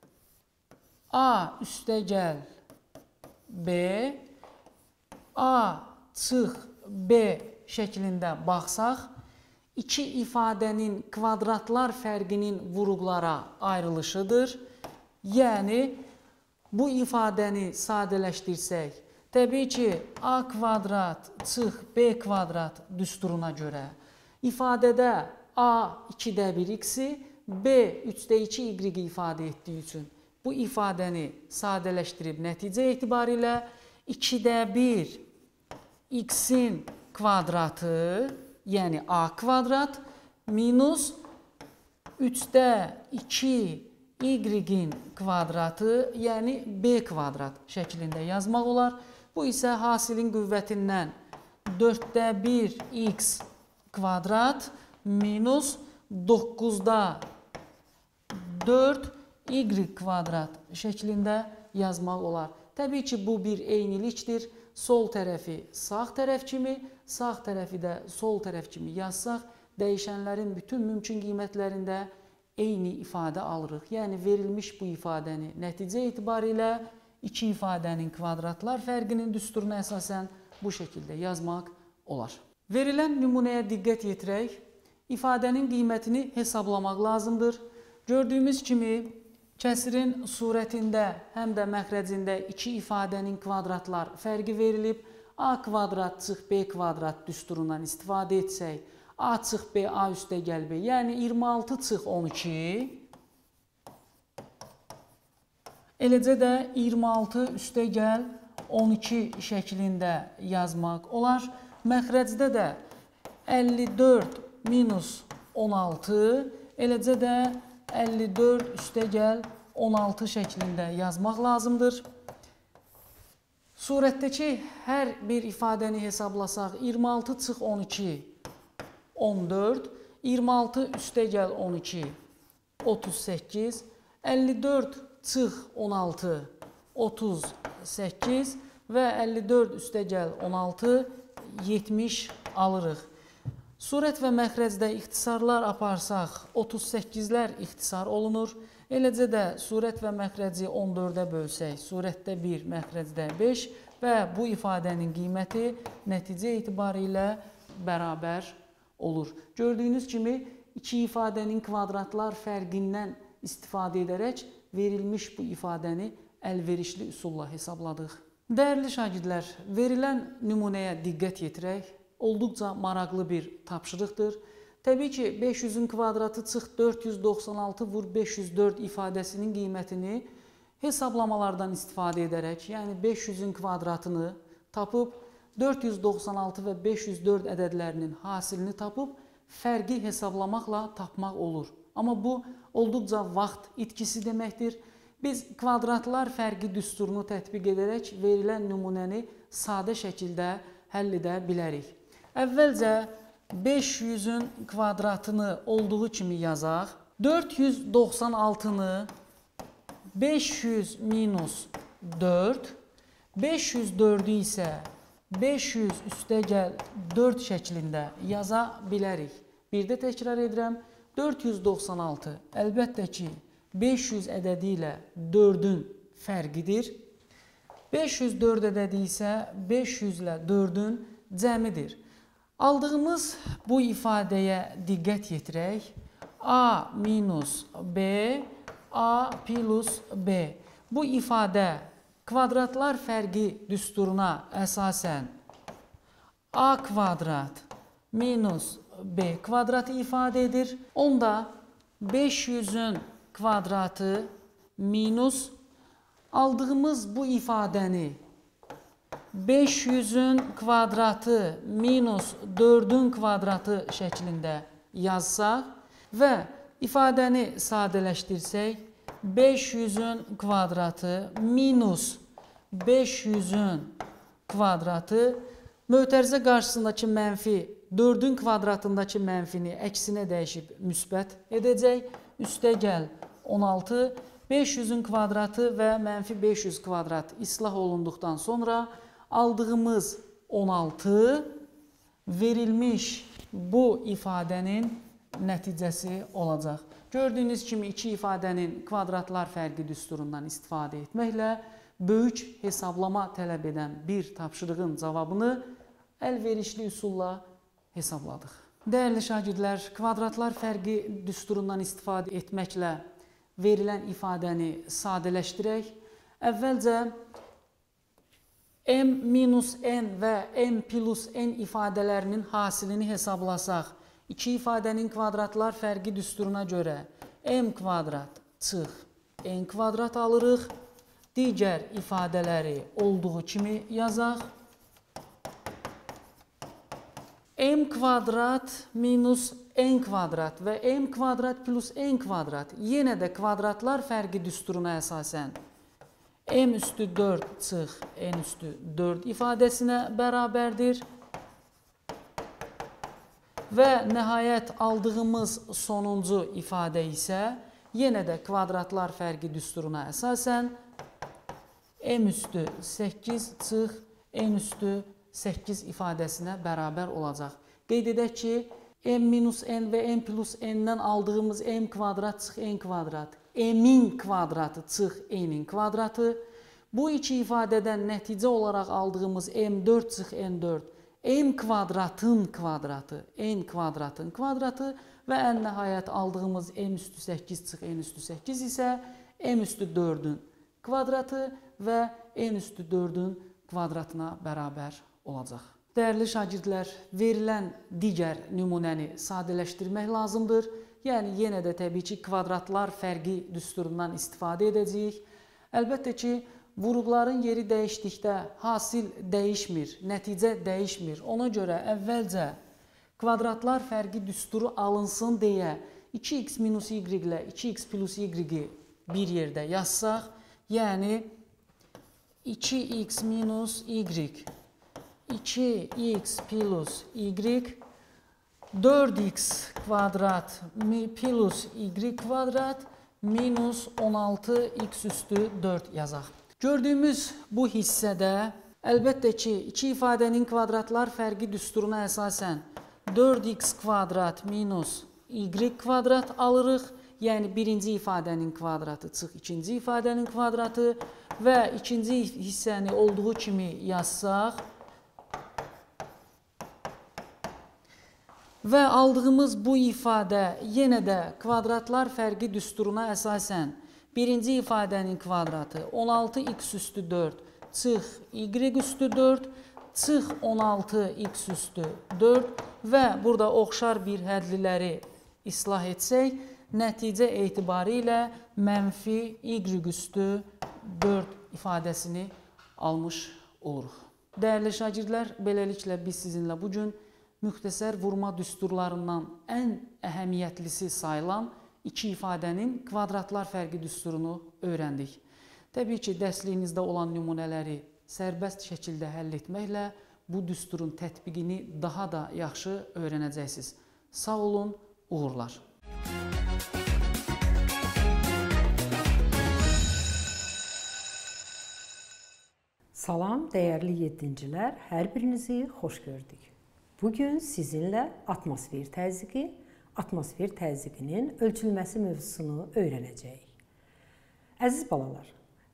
a üstəgəl b, a çıx b şəklində baxsaq, iki ifadənin kvadratlar fərqinin vuruqlara ayrılışıdır. Yəni, bu ifadəni sadələşdirsək, təbii ki, a kvadrat çıx b kvadrat düsturuna görə ifadədə a ikidə bir x-i, b üçdə iki y-i ifadə etdiyi üçün bu ifadəni sadələşdirib nəticə etibarilə ikidə bir x-in kvadratı, yəni a kvadrat minus üçdə iki y-in kvadratı, yəni b kvadrat şəklində yazmaq olar. Bu isə hasilin qüvvətindən dörddə bir x kvadrat minus doqquzda dörd y kvadrat şəklində yazmaq olar. Təbii ki, bu bir eynilikdir. Sol tərəfi sağ tərəf kimi, sağ tərəfi də sol tərəf kimi yazsaq, dəyişənlərin bütün mümkün qiymətlərində eyni ifadə alırıq. Yəni, verilmiş bu ifadəni nəticə etibarilə iki ifadənin kvadratlar fərqinin düsturuna əsasən bu şəkildə yazmaq olar. Verilən nümunəyə diqqət yetirək, ifadənin qiymətini hesablamaq lazımdır. Gördüyümüz kimi, kəsirin surətində həm də məxrəcində iki ifadənin kvadratlar fərqi verilib. A kvadrat çıx b kvadrat düsturundan istifadə etsək, a çıx b, a üstəgəl b, yəni iyirmi altı çıx on iki. Eləcə də iyirmi altı üstəgəl on iki şəklində yazmaq olar. Məxrəcdə də əlli dörd minus on altı, eləcə də əlli dörd üstəgəl on altı şəklində yazmaq lazımdır. Surətdəki hər bir ifadəni hesablasaq, iyirmi altı çıx on iki, on dörd, iyirmi altı üstəgəl on iki, otuz səkkiz, əlli dörd çıx on altı, otuz səkkiz və əlli dörd üstəgəl on altı, yetmiş alırıq. Surət və məxrəcdə ixtisarlar aparsaq, otuz səkkizlər ixtisar olunur. Eləcə də surət və məxrəci on dördə bölsək, surətdə bir, məxrəcdə beş və bu ifadənin qiyməti nəticə etibarilə bərabər olur. Gördüyünüz kimi, iki ifadənin kvadratlar fərqindən istifadə edərək verilmiş bu ifadəni əlverişli üsulla hesabladıq. Dəyərli şagirdlər, verilən nümunəyə diqqət yetirək. Olduqca maraqlı bir tapşırıqdır. Təbii ki, beş yüzün kvadratı çıx dörd yüz doxsan altı vur beş yüz dörd ifadəsinin qiymətini hesablamalardan istifadə edərək, yəni beş yüzün kvadratını tapıb, dörd yüz doxsan altı və beş yüz dörd ədədlərinin hasilini tapıb, fərqi hesablamaqla tapmaq olur. Amma bu, olduqca vaxt itkisi deməkdir. Biz kvadratlar fərqi düsturunu tətbiq edərək verilən nümunəni sadə şəkildə həll edə bilərik. Əvvəlcə beş yüzün kvadratını olduğu kimi yazaq. dörd yüz doxsan altını beş yüz minus dörd, beş yüz dördü isə beş yüz üstəgəl dörd şəklində yaza bilərik. Bir də təkrar edirəm, dörd yüz doxsan altı əlbəttə ki, beş yüz ədədi ilə dördün fərqidir. beş yüz dörd ədədi isə beş yüz ilə dördün cəmidir. Aldığımız bu ifadəyə diqqət yetirək. A minus B, A plus B. Bu ifadə kvadratlar fərqi düsturuna əsasən A kvadrat minus B kvadratı ifadə edir. Onda beş yüzün kvadratı minus aldığımız bu ifadəni beş yüzün kvadratı minus dördün kvadratı şəklində yazsaq və ifadəni sadələşdirsək, beş yüzün kvadratı minus beş yüzün kvadratı mötərizə qarşısındakı mənfi dördün kvadratındakı mənfini əksinə dəyişib müsbət edəcək. Üstəgəl on altı, beş yüzün kvadratı və mənfi beş yüz kvadrat islah olunduqdan sonra aldığımız on altı verilmiş bu ifadənin nəticəsi olacaq. Gördüyünüz kimi iki ifadənin kvadratlar fərqi düsturundan istifadə etməklə böyük hesablama tələb edən bir tapşırığın cavabını əlverişli üsulla hesabladıq. Dəyərli şagirdlər, kvadratlar fərqi düsturundan istifadə etməklə verilən ifadəni sadələşdirək. Əvvəlcə m minus n və m plus n ifadələrinin hasilini hesablasaq, iki ifadənin kvadratlar fərqi düsturuna görə m kvadrat çıx n kvadrat alırıq. Digər ifadələri olduğu kimi yazaq. M kvadrat minus n kvadrat və m kvadrat plus n kvadrat yenə də kvadratlar fərqi düsturuna əsasən m üstü dörd çıx n üstü dörd ifadəsinə bərabərdir. Və nəhayət aldığımız sonuncu ifadə isə yenə də kvadratlar fərqi düsturuna əsasən m üstü səkkiz çıx n üstü səkkiz ifadəsinə bərabər olacaq. Qeyd edək ki, m minus n və m plus n-dən aldığımız m kvadrat çıx n kvadrat, m-in kvadratı çıx n-in kvadratı. Bu iki ifadədən nəticə olaraq aldığımız m dörd çıx n dörd, m kvadratın kvadratı, n kvadratın kvadratı və ən nəhayət aldığımız m üstü səkkiz çıx n üstü səkkiz isə m üstü dördün kvadratı və n üstü dördün kvadratına bərabər olacaq. Dəyərli şagirdlər, verilən digər nümunəni sadələşdirmək lazımdır. Yəni, yenə də təbii ki, kvadratlar fərqi düsturundan istifadə edəcəyik. Əlbəttə ki, vuruqların yeri dəyişdikdə hasil dəyişmir, nəticə dəyişmir. Ona görə əvvəlcə kvadratlar fərqi düsturu alınsın deyə iki x minus y ilə iki x plus y-i bir yerdə yazsaq, yəni iki x minus y, iki x plus y, dörd x kvadrat plus y kvadrat minus on altı x üstü dörd yazaq. Gördüyümüz bu hissədə əlbəttə ki, iki ifadənin kvadratlar fərqi düsturuna əsasən dörd x kvadrat minus y kvadrat alırıq. Yəni, birinci ifadənin kvadratı çıx ikinci ifadənin kvadratı və ikinci hissəni olduğu kimi yazsaq və aldığımız bu ifadə yenə də kvadratlar fərqi düsturuna əsasən birinci ifadənin kvadratı on altı x üstü dörd çıx y üstü dörd çıx on altı x üstü dörd və burada oxşar bir hədliləri islah etsək, nəticə etibarı ilə mənfi y üstü dörd ifadəsini almış oluruq. Dəyərli şagirdlər, beləliklə biz sizinlə bugün müxtəsər vurma düsturlarından ən əhəmiyyətlisi sayılan iki ifadənin kvadratlar fərqi düsturunu öyrəndik. Təbii ki, dərsliyinizdə olan nümunələri sərbəst şəkildə həll etməklə bu düsturun tətbiqini daha da yaxşı öyrənəcəksiniz. Sağ olun, uğurlar. Salam, dəyərli yeddincilər, hər birinizi xoş gördük. Bugün sizinlə atmosfer təzyiqi, atmosfer təzyiqinin ölçülməsi mövzusunu öyrənəcəyik. Əziz balalar,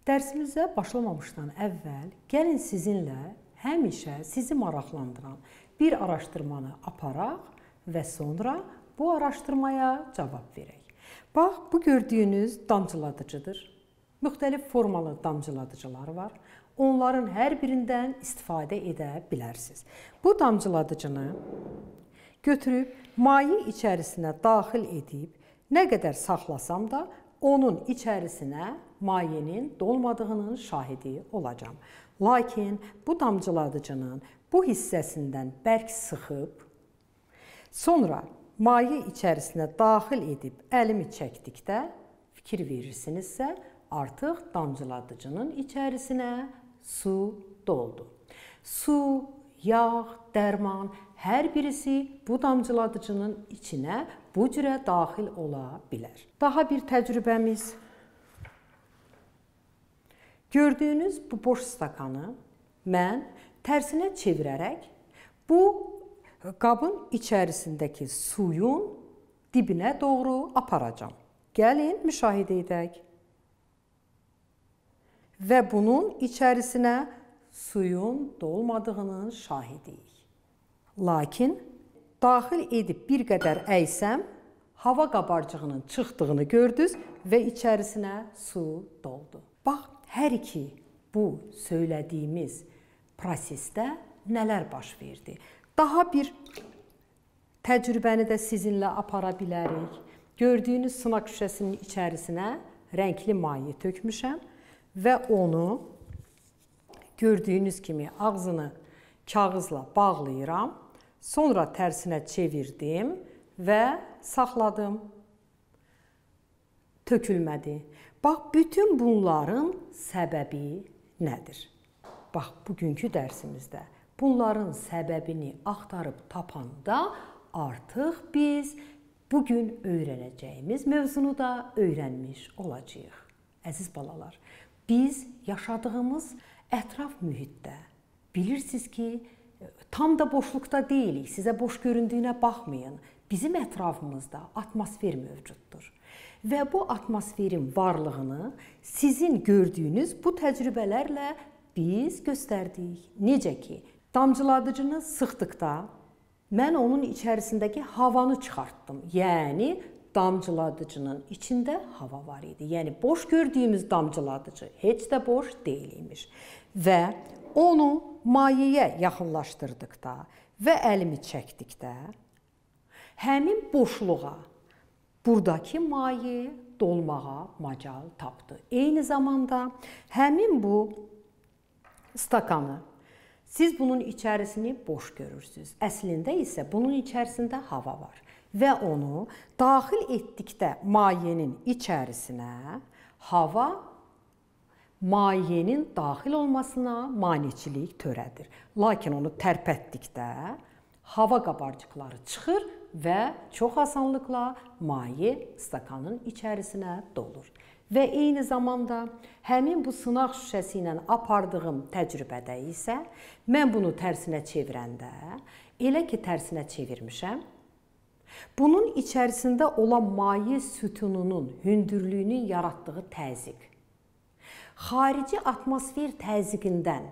dərsimizə başlamamışdan əvvəl gəlin sizinlə həmişə sizi maraqlandıran, bir araşdırmanı aparaq və sonra bu araşdırmaya cavab verək. Bax, bu gördüyünüz damcıladıcıdır. Müxtəlif formalı damcıladıcılar var. Onların hər birindən istifadə edə bilərsiniz. Bu damcıladıcını götürüb maye içərisinə daxil edib nə qədər saxlasam da onun içərisinə mayenin dolmadığının şahidi olacağam. Lakin bu damcıladıcının bu hissəsindən bərk sıxıb, sonra maye içərisinə daxil edib əlimi çəkdikdə fikir verirsinizsə, artıq damcıladıcının içərisinə su doldu. Su, yağ, dərman, hər birisi bu damcıladıcının içinə bu cürə daxil ola bilər. Daha bir təcrübəmiz. Gördüyünüz bu boş stakanı mən tərsinə çevirərək bu qabın içərisindəki suyun dibinə doğru aparacağam. Gəlin, müşahidə edək. Və bunun içərisinə suyun dolmadığının şahidiyik. Lakin daxil edib bir qədər əysəm, hava qabarcığının çıxdığını gördünüz və içərisinə su doldu. Bax, hər iki bu söylədiyimiz prosesdə nələr baş verdi? Daha bir təcrübəni də sizinlə apara bilərik. Gördüyünüz sınaq şüşəsinin içərisinə rəngli maye tökmüşəm və onu gördüyünüz kimi ağzını kağızla bağlayıram. Sonra tərsinə çevirdim və saxladım. Tökülmədi. Bax, bütün bunların səbəbi nədir? Bax, bugünkü dərsimizdə bunların səbəbini axtarıb tapanda artıq biz bugün öyrənəcəyimiz mövzunu da öyrənmiş olacağıq. Əziz balalar, biz yaşadığımız ətraf mühitdə bilirsiniz ki, tam da boşluqda deyilik, sizə boş göründüyünə baxmayın. Bizim ətrafımızda atmosfer mövcuddur. Və bu atmosferin varlığını sizin gördüyünüz bu təcrübələrlə biz göstərdik. Necə ki, damcıladıcını sıxdıqda mən onun içərisindəki havanı çıxartdım. Yəni, damcıladıcının içində hava var idi. Yəni, boş gördüyümüz damcıladıcı heç də boş deyilmiş. Və onu mayeyə yaxınlaşdırdıqda və əlimi çəkdikdə həmin boşluğa buradakı maye dolmağa macal tapdı. Eyni zamanda həmin bu stakanı siz bunun içərisini boş görürsünüz. Əslində isə bunun içərisində hava var və onu daxil etdikdə mayenin içərisinə hava mayenin daxil olmasına maneçilik törədir. Lakin onu tərpətdikdə hava qabarcıqları çıxır və çox asanlıqla maye stakanın içərisinə dolur. Və eyni zamanda həmin bu sınaq şüşəsi ilə apardığım təcrübədə isə mən bunu tərsinə çevirəndə, elə ki tərsinə çevirmişəm, bunun içərisində olan maye sütununun hündürlüyünün yaratdığı təzyiq xarici atmosfer təzyiqindən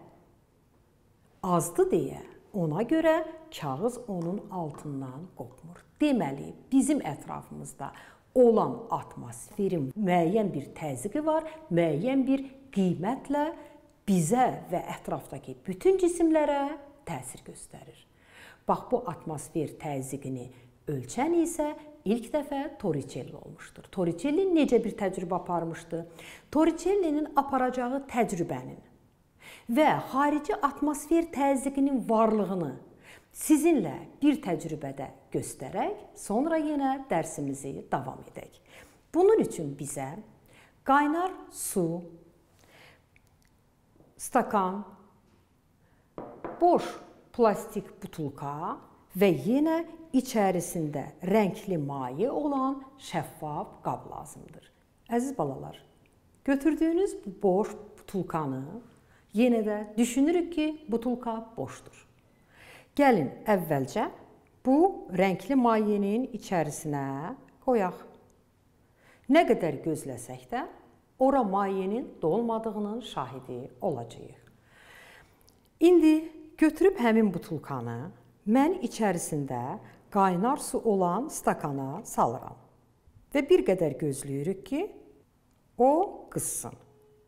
azdır deyə ona görə kağız onun altından qopmur. Deməli, bizim ətrafımızda olan atmosferin müəyyən bir təzyiqi var, müəyyən bir qiymətlə bizə və ətrafdakı bütün cisimlərə təsir göstərir. Bax, bu atmosfer təzyiqini ölçən isə ilk dəfə Torricelli olmuşdur. Torricelli necə bir təcrübə aparmışdı? Torricellinin aparacağı təcrübənin və xarici atmosfer təzyiqinin varlığını sizinlə bir təcrübədə göstərək, sonra yenə dərsimizi davam edək. Bunun üçün bizə qaynar su, stakan, boş plastik butulka və yenə içərisində rəngli maye olan şəffaf qab lazımdır. Əziz balalar, götürdüyünüz bu boş butulkanı yenə də düşünürük ki, butulka boşdur. Gəlin əvvəlcə bu rəngli mayenin içərisinə qoyaq. Nə qədər gözləsək də ora mayenin dolmadığının şahidi olacağıq. İndi götürüb həmin butulkanı Mən içərisində qaynar su olan stakana salıram və bir qədər gözləyirik ki, o qızsın.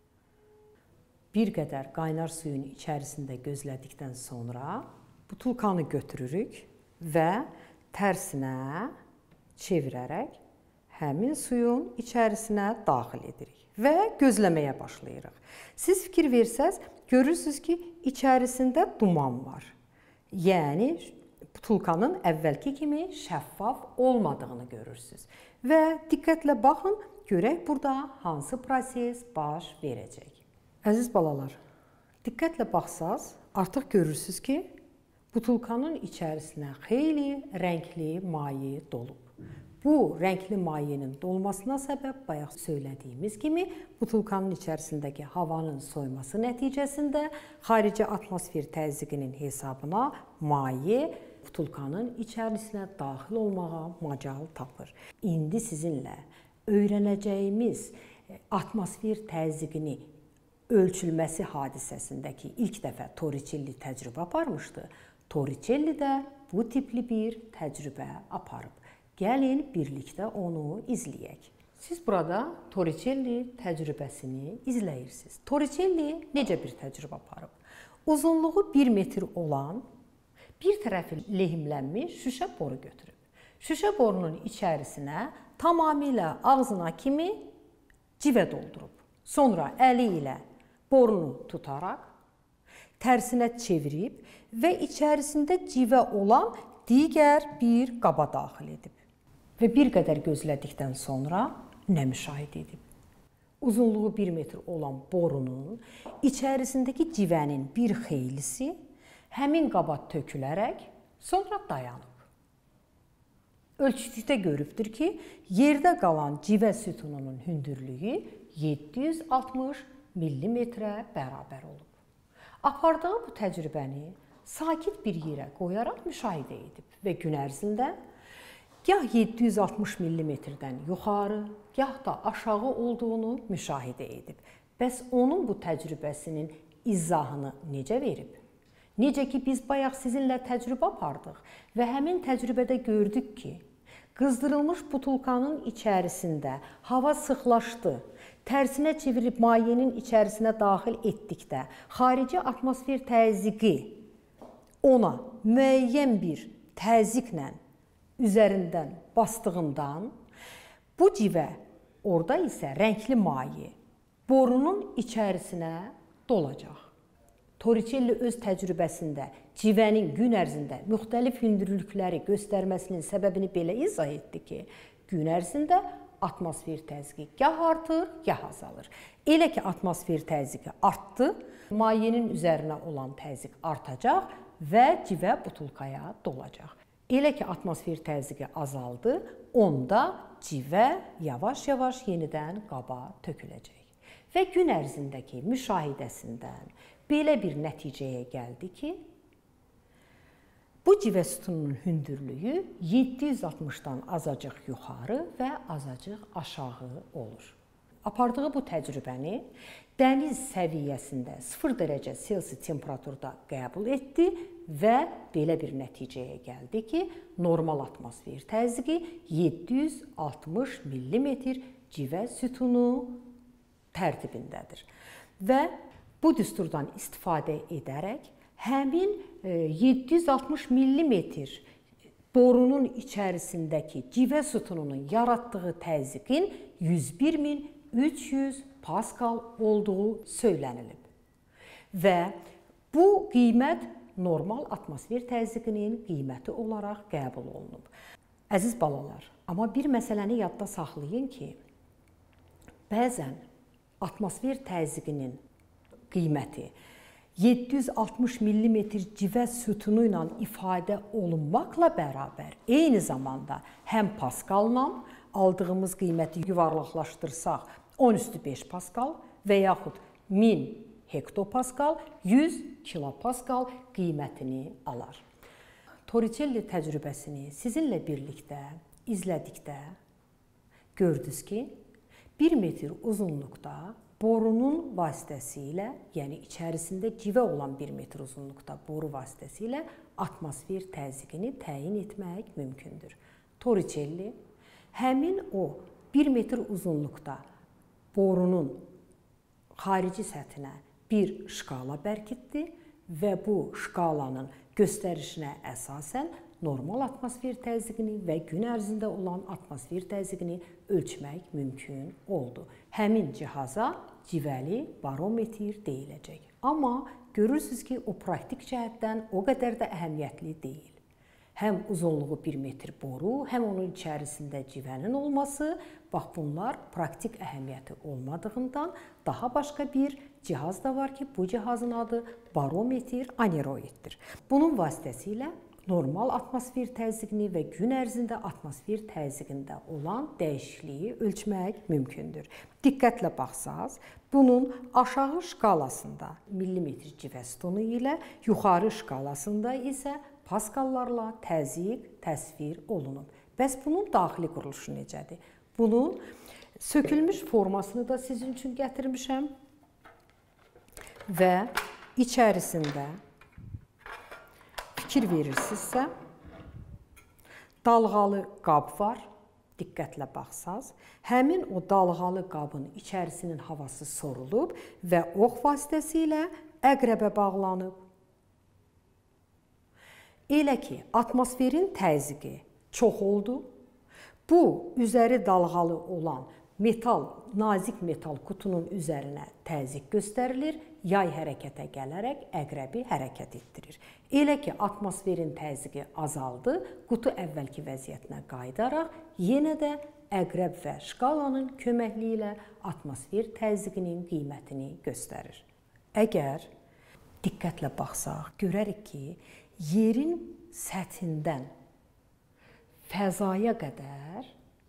Bir qədər qaynar suyun içərisində gözlədikdən sonra butulkanı götürürük və tərsinə çevirərək həmin suyun içərisinə daxil edirik və gözləməyə başlayırıq. Siz fikir versəz, görürsünüz ki, içərisində duman var. Yəni, butulkanın əvvəlki kimi şəffaf olmadığını görürsünüz. Və diqqətlə baxın, görək burada hansı proses baş verəcək. Əziz balalar, diqqətlə baxsaz, artıq görürsünüz ki, butulkanın içərisinə xeyli rəngli maye dolub. Bu rəngli mayenin dolmasına səbəb bayaq söylədiyimiz kimi butulkanın içərisindəki havanın soyması nəticəsində xarici atmosfer təzyiqinin hesabına maye butulkanın içərisinə daxil olmağa macal tapır. İndi sizinlə öyrənəcəyimiz atmosfer təzyiqini ölçülməsi hadisəsindəki ilk dəfə Torricelli təcrübə aparmışdı. Torricelli də bu tipli bir təcrübə aparıb. Gəlin birlikdə onu izləyək. Siz burada Torricelli təcrübəsini izləyirsiniz. Torricelli necə bir təcrübə aparıb? Uzunluğu bir metr olan, bir tərəfi lehimlənmiş şüşə boru götürüb. Şüşə borunun içərisinə tamamilə ağzına kimi civə doldurub. Sonra əli ilə borunu tutaraq tərsinə çevirib və içərisində civə olan digər bir qaba daxil edib. Və bir qədər gözlədikdən sonra nə müşahidə edib? Uzunluğu bir metr olan borunun içərisindəki civənin bir xeylisi həmin qaba tökülərək sonra dayanıb. Ölçdükdə görübdür ki, yerdə qalan civə sütununun hündürlüyü yeddi yüz altmış millimetrə bərabər olub. Apardığı bu təcrübəni sakit bir yerə qoyaraq müşahidə edib və gün ərzində gah yeddi yüz altmış millimetrdən yuxarı, gah da aşağı olduğunu müşahidə edib. Bəs onun bu təcrübəsinin izahını necə verib? Necə ki, biz bayaq sizinlə təcrübə apardıq və həmin təcrübədə gördük ki, qızdırılmış butulkanın içərisində hava sıxlaşdı, tərsinə çevirib mayenin içərisinə daxil etdikdə xarici atmosfer təzyiqi ona müəyyən bir təzyiqlə üzərindən basdığından bu civə, orada isə rəngli maye borunun içərisinə dolacaq. Torricelli öz təcrübəsində civənin gün ərzində müxtəlif hündürlükləri göstərməsinin səbəbini belə izah etdi ki, gün ərzində atmosfer təzyiqi gah artır, gah azalır. Elə ki, atmosfer təzyiqi artdı, mayenin üzərinə olan təzyiq artacaq və civə butulkaya dolacaq. Elə ki, atmosfer təzyiqi azaldı, onda civə yavaş-yavaş yenidən qaba töküləcək. Və gün ərzindəki müşahidəsindən belə bir nəticəyə gəldi ki, bu civə sütununun hündürlüyü yeddi yüz altmışdan azacıq yuxarı və azacıq aşağı olur. Apardığı bu təcrübəni dəniz səviyyəsində sıfır dərəcə Selsi temperaturda qəbul etdi və belə bir nəticəyə gəldi ki, normal atmosfer təzyiqi yeddi yüz altmış millimetr civə sütunu tərtibindədir. Və bu düsturdan istifadə edərək həmin yeddi yüz altmış millimetr borunun içərisindəki civə sütununun yaratdığı təzyiqin yüz bir min üç yüz paskal olduğu söylənilib. Və bu qiymət normal atmosfer təzyiqinin qiyməti olaraq qəbul olunub. Əziz balalar, amma bir məsələni yadda saxlayın ki, bəzən atmosfer təzyiqinin qiyməti yeddi yüz altmış millimetr civə sütunu ilə ifadə olunmaqla bərabər, eyni zamanda həm paskalla aldığımız qiyməti yuvarlaqlaşdırsaq on üstü beş paskal və yaxud min hektopaskal, yüz kilopaskal qiymətini alar. Torricelli təcrübəsini sizinlə birlikdə izlədikdə gördünüz ki, bir metr uzunluqda borunun vasitəsilə, yəni içərisində civə olan bir metr uzunluqda boru vasitəsilə atmosfer təzyiqini təyin etmək mümkündür. Torricelli həmin o bir metr uzunluqda borunun xarici səthinə bir şkala bərkitdi və bu şkalanın göstərişinə əsasən normal atmosfer təzyiqini və gün ərzində olan atmosfer təzyiqini ölçmək mümkün oldu. Həmin cihaza civəli barometr deyiləcək. Amma görürsünüz ki, o praktik cəhətdən o qədər də əhəmiyyətli deyil. Həm uzunluğu bir metr boru, həm onun içərisində civənin olması, bax bunlar praktik əhəmiyyəti olmadığından daha başqa bir cihaz da var ki, bu cihazın adı barometr aneroiddir. Bunun vasitəsilə normal atmosfer təzyiqini və gün ərzində atmosfer təzyiqində olan dəyişikliyi ölçmək mümkündür. Diqqətlə baxsaq, bunun aşağı şkalasında millimetr civə sütunu ilə, yuxarı şkalasında isə paskallarla təzyiq təsvir olunub. Bəs bunun daxili quruluşu necədir? Bunun sökülmüş formasını da sizin üçün gətirmişəm və içərisində fikir verirsinizsə, dalğalı qab var. Diqqətlə baxsaq, həmin o dalğalı qabın içərisinin havası sorulub və ox vasitəsilə əqrəbə bağlanıb. Elə ki, atmosferin təzyiqi çox oldu. Bu, üzəri dalğalı olan metal, nazik metal qutunun üzərinə təzyiq göstərilir, yay hərəkətə gələrək əqrəbi hərəkət etdirir. Elə ki, atmosferin təzyiqi azaldı, qutu əvvəlki vəziyyətinə qayıdaraq yenə də əqrəb və şkalanın köməkliyi ilə atmosfer təzyiqinin qiymətini göstərir. Əgər diqqətlə baxsaq, görərik ki, yerin səthindən fəzaya qədər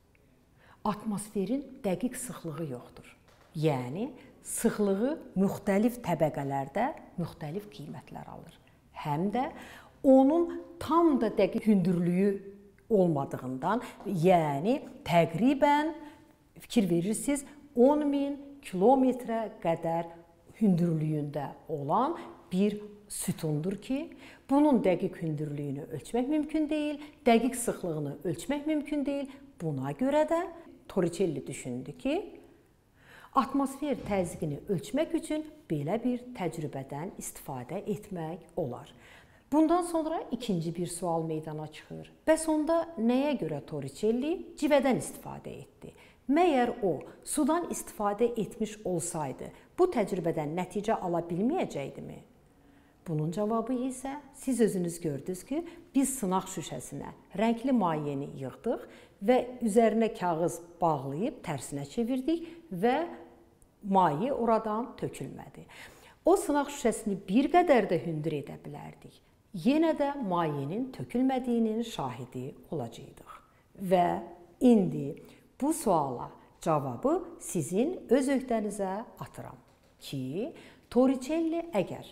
atmosferin dəqiq sıxlığı yoxdur. Yəni, sıxlığı müxtəlif təbəqələrdə müxtəlif qiymətlər alır. Həm də onun tam da dəqiq hündürlüyü olmadığından, yəni təqribən fikir verirsiniz on min kilometrə qədər hündürlüyündə olan bir sütundur ki, bunun dəqiq hündürlüyünü ölçmək mümkün deyil, dəqiq sıxlığını ölçmək mümkün deyil. Buna görə də Torricelli düşündü ki, atmosfer təzyiqini ölçmək üçün belə bir təcrübədən istifadə etmək olar. Bundan sonra ikinci bir sual meydana çıxır. Bəs onda nəyə görə Torricelli civədən istifadə etdi? Məyər o, sudan istifadə etmiş olsaydı, bu təcrübədən nəticə ala bilməyəcəkdimi? Bunun cavabı isə siz özünüz gördünüz ki, biz sınaq şüşəsinə rəngli mayyəni yığdıq və üzərinə kağız bağlayıb tərsinə çevirdik və maye oradan tökülmədi. O sınaq şüşəsini bir qədər də hündür edə bilərdik. Yenə də mayenin tökülmədiyinin şahidi olacaqdıq. Və indi bu suala cavabı sizin öz öhdənizə atıram ki, Torricelli əgər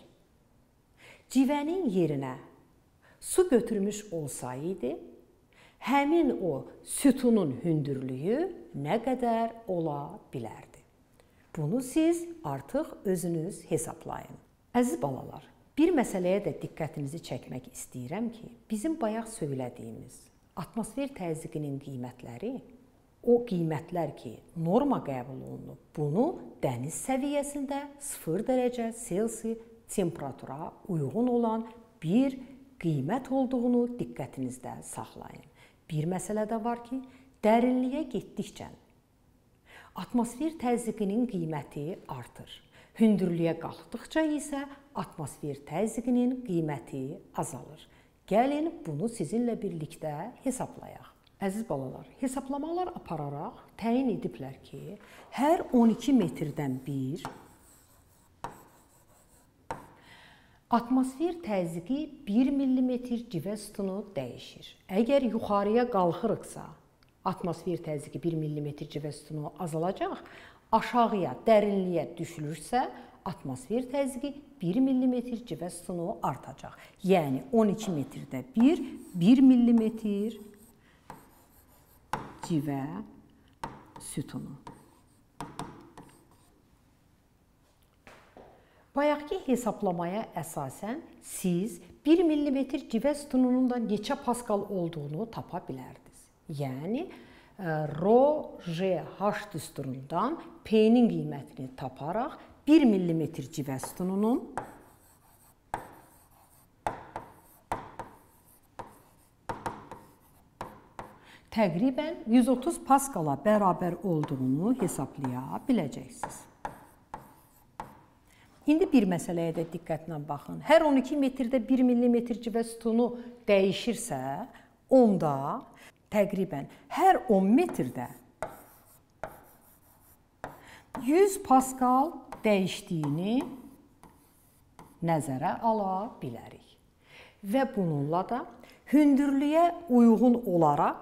civənin yerinə su götürmüş olsaydı, həmin o sütunun hündürlüyü nə qədər ola bilərdi? Bunu siz artıq özünüz hesablayın. Əziz balalar, bir məsələyə də diqqətinizi çəkmək istəyirəm ki, bizim bayaq söylədiyimiz atmosfer təzyiqinin qiymətləri, o qiymətlər ki, norma qəbul olunub, bunu dəniz səviyyəsində sıfır dərəcə Selsi temperatura uyğun olan bir qiymət olduğunu diqqətinizdə saxlayın. Bir məsələ də var ki, dərinliyə getdikcə atmosfer təzyiqinin qiyməti artır. Hündürlüyə qalxdıqca isə atmosfer təzyiqinin qiyməti azalır. Gəlin bunu sizinlə birlikdə hesablayaq. Əziz balalar, hesablamalar apararaq təyin ediblər ki, hər on iki metrdən bir atmosfer təzyiqi bir millimetr civə sütunu dəyişir. Əgər yuxarıya qalxırıqsa, atmosfer təzyiqi bir millimetr civə sütunu azalacaq, aşağıya, dərinliyə düşülürsə, atmosfer təzyiqi bir millimetr civə sütunu artacaq. Yəni on iki metrdə bir, bir millimetr civə sütunu. Bayaqki hesablamaya əsasən siz bir millimetr civə sütununun da neçə paskal olduğunu tapa bilərdiniz. Yəni Rho J H düsturundan P-nin qiymətini taparaq bir millimetr civə sütununun təqribən yüz otuz paskala bərabər olduğunu hesablaya biləcəksiniz. İndi bir məsələyə də diqqətlə baxın. Hər on iki metrdə bir millimetr civə sütunu dəyişirsə, onda təqribən hər on metrdə yüz paskal dəyişdiyini nəzərə ala bilərik. Və bununla da hündürlüyə uyğun olaraq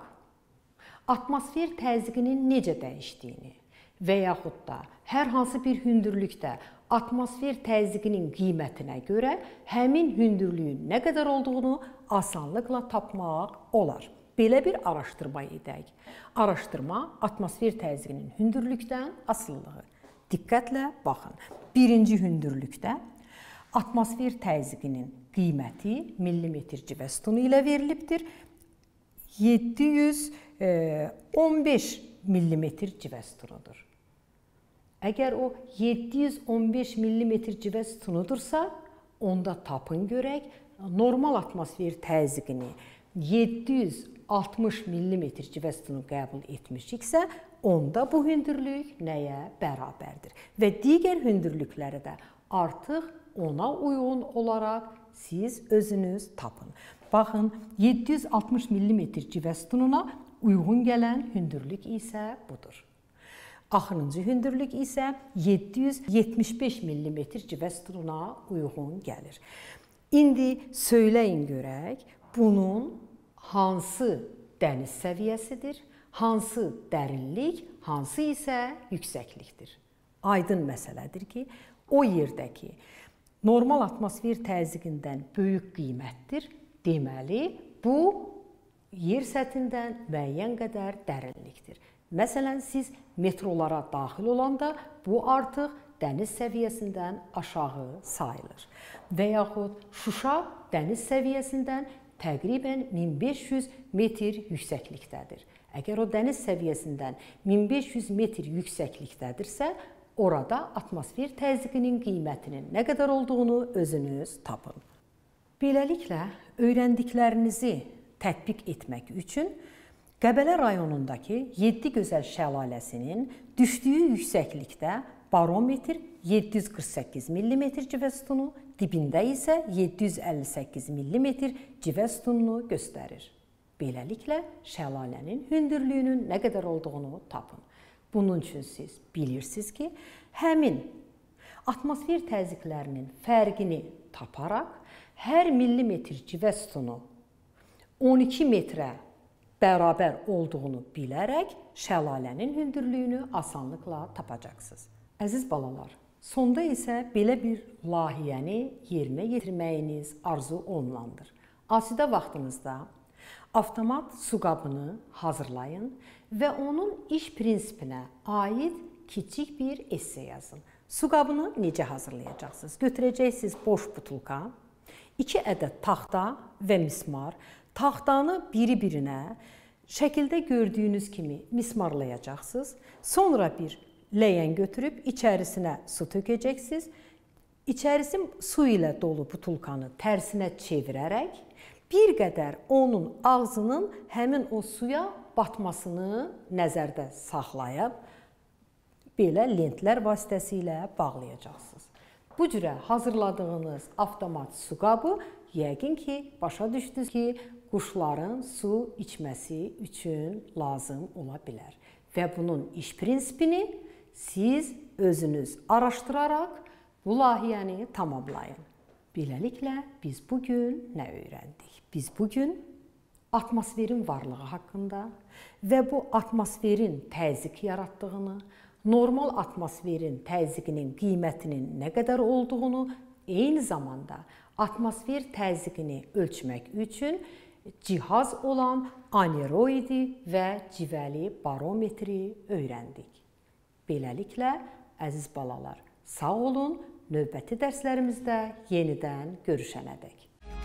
atmosfer təzyiqinin necə dəyişdiyini və yaxud da hər hansı bir hündürlükdə atmosfer təzyiqinin qiymətinə görə həmin hündürlüyün nə qədər olduğunu asanlıqla tapmaq olar. Belə bir araşdırma edək. Araşdırma atmosfer təzyiqinin hündürlükdən asılılığı. Diqqətlə baxın. Birinci hündürlükdə atmosfer təzyiqinin qiyməti millimetr civə sütunu ilə verilibdir. yeddi yüz on beş millimetr civə sütunudur. Əgər o yeddi yüz on beş millimetr civə sütunudursa, onda tapın görək, normal atmosfer təzyiqini yeddi yüz altmış millimetr civə sütunu qəbul etmişiksə, onda bu hündürlük nəyə bərabərdir? Və digər hündürlükləri də artıq ona uyğun olaraq siz özünüz tapın. Baxın, yeddi yüz altmış millimetr civə sütununa uyğun gələn hündürlük isə budur. Axırıncı hündürlük isə yeddi yüz yetmiş beş millimetr civə sütununa uyğun gəlir. İndi söyləyin görək, bunun hansı dəniz səviyyəsidir, hansı dərinlik, hansı isə yüksəklikdir. Aydın məsələdir ki, o yerdəki normal atmosfer təzyiqindən böyük qiymətdir. Deməli, bu yer səthindən müəyyən qədər dərinlikdir. Məsələn, siz metrolara daxil olanda bu artıq dəniz səviyyəsindən aşağı sayılır. Və yaxud Şuşa dəniz səviyyəsindən təqribən min beş yüz metr yüksəklikdədir. Əgər o dəniz səviyyəsindən min beş yüz metr yüksəklikdədirsə, orada atmosfer təzyiqinin qiymətinin nə qədər olduğunu özünüz tapın. Beləliklə, öyrəndiklərinizi tətbiq etmək üçün Qəbələ rayonundakı yeddi gözəl şəlaləsinin düşdüyü yüksəklikdə barometr yeddi yüz qırx səkkiz millimetr civə sütunu, dibində isə yeddi yüz əlli səkkiz millimetr civə sütununu göstərir. Beləliklə, şəlalənin hündürlüyünün nə qədər olduğunu tapın. Bunun üçün siz bilirsiniz ki, həmin atmosfer təzyiqlərinin fərqini taparaq hər millimetr civə sütunu on iki metrə bərabər olduğunu bilərək şəlalənin hündürlüyünü asanlıqla tapacaqsınız. Əziz balalar, sonda isə belə bir layihəni yerinə yetirməyiniz arzu olunandır. Asudə vaxtınızda avtomat su qabını hazırlayın və onun iş prinsipinə aid kiçik bir esse yazın. Su qabını necə hazırlayacaqsınız? Götürəcəksiniz boş butulka, iki ədəd taxta və mismar, taxtanı biri-birinə şəkildə gördüyünüz kimi mismarlayacaqsınız. Sonra bir ləyən götürüb içərisinə su tökəcəksiniz. İçərisi su ilə dolu butulkanı tərsinə çevirərək bir qədər onun ağzının həmin o suya batmasını nəzərdə saxlayıb belə lentlər vasitəsilə bağlayacaqsınız. Bu cürə hazırladığınız avtomat su qabı yəqin ki, başa düşdünüz ki, quşların su içməsi üçün lazım ola bilər. Və bunun iş prinsipini siz özünüz araşdıraraq bu layihəni tamamlayın. Beləliklə, biz bugün nə öyrəndik? Biz bugün atmosferin varlığı haqqında və bu atmosferin təzyiq yaratdığını, normal atmosferin təzyiqinin qiymətinin nə qədər olduğunu, eyni zamanda atmosfer təzyiqini ölçmək üçün cihaz olan aneroidi və civəli barometri öyrəndik. Beləliklə, əziz balalar, sağ olun, Növbəti dərslərimizdə yenidən görüşənədək.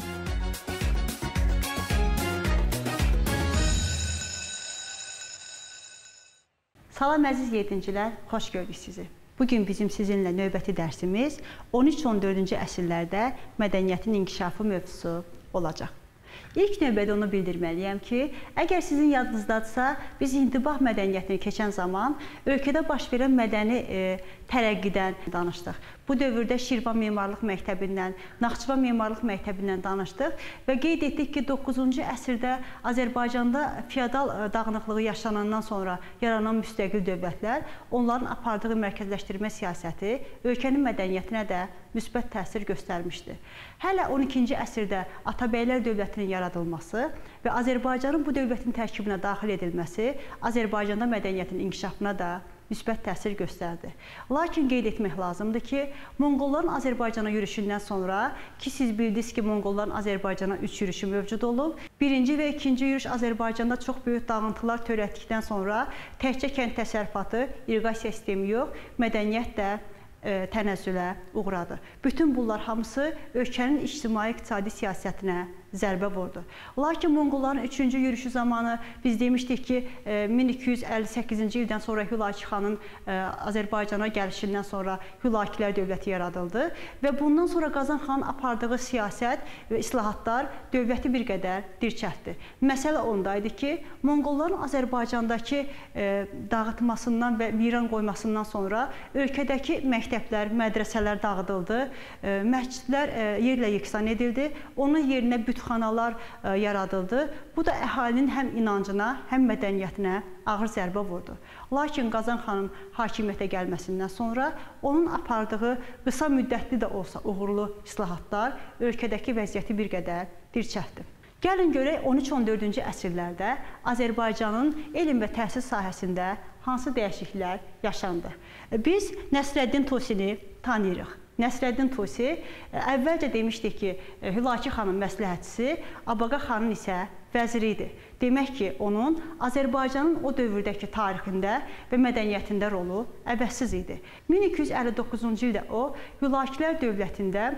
Salam əziz yeddincilər, xoş gördük sizi. Bugün bizim sizinlə növbəti dərsimiz on üç on dördüncü əsrlərdə mədəniyyətin inkişafı mövzusu olacaq. İlk növbədə onu bildirməliyəm ki, əgər sizin yadınızdadırsa, biz intibah mədəniyyətini keçən zaman ölkədə baş verən mədəni e, tərəqqidən danışdıq. Bu dövrdə Şirvan Memarlıq Məktəbindən, Naxçıvan Memarlıq Məktəbindən danışdıq və qeyd etdik ki, doqquzuncu əsrdə Azərbaycanda feodal dağınıqlığı yaşanandan sonra yaranan müstəqil dövlətlər, onların apardığı mərkəzləşdirmə siyasəti ölkənin mədəniyyətinə də müsbət təsir göstərmişdi. Hələ on ikinci əsrdə Atabəylər dövlətinin yaradılması və Azərbaycanın bu dövlətin tərkibinə daxil edilməsi Azərbaycanda mədəniyyətin inkişafına da müsbət təsir göstərdi. Lakin qeyd etmək lazımdır ki, Monqolların Azərbaycana yürüşündən sonra, ki siz bildiniz ki, Monqolların Azərbaycana üç yürüşü mövcud olub, birinci və ikinci yürüş Azərbaycanda çox böyük dağıntılar törətdikdən sonra təkcə kənd təsərrüfatı, irriqasiya sistemi yox, mədəniyyət də tənəzzülə uğradı. Bütün bunlar hamısı ölkənin ictimai-iqtisadi siyasətinə zərbə vurdu. Lakin Monqolların üçüncü yürüşü zamanı biz demişdik ki, min iki yüz əlli səkkizinci ildən sonra Hülaki xanın Azərbaycana gəlişindən sonra Hülakilər dövləti yaradıldı və bundan sonra Qazan xanın apardığı siyasət və islahatlar dövləti bir qədər dirçəltdi. Məsələ ondaydı ki, Monqolların Azərbaycandakı dağıtmasından və viran qoymasından sonra ölkədəki məktəblər, mədrəsələr dağıdıldı, məscidlər yerlə yeksan edildi, onun yerinə bütxanalar yaradıldı. Bu da əhalinin həm inancına, həm mədəniyyətinə ağır zərbə vurdu. Lakin Qazan xanın hakimiyyətə gəlməsindən sonra onun apardığı qısa müddətli də olsa uğurlu islahatlar ölkədəki vəziyyəti bir qədər dirçəltdi. Gəlin görək on üç on dördüncü əsrlərdə Azərbaycanın elm və təhsil sahəsində hansı dəyişikliklər yaşandı? Biz Nəsrəddin Tusini tanıyırıq. Nəsrəddin Tusi əvvəlcə demişdik ki, Hülaki xanın məsləhətçisi, Abaqa xanın isə vəziri idi. Demək ki, onun Azərbaycanın o dövrdəki tarixində və mədəniyyətində rolu əvəzsiz idi. min iki yüz əlli doqquzuncu ildə o, Hülakilər dövlətində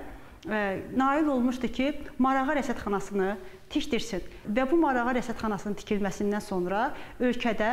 nail olmuşdu ki, Marağa rəsədxanasını tikdirsin və bu Marağa rəsədxanasının tikilməsindən sonra ölkədə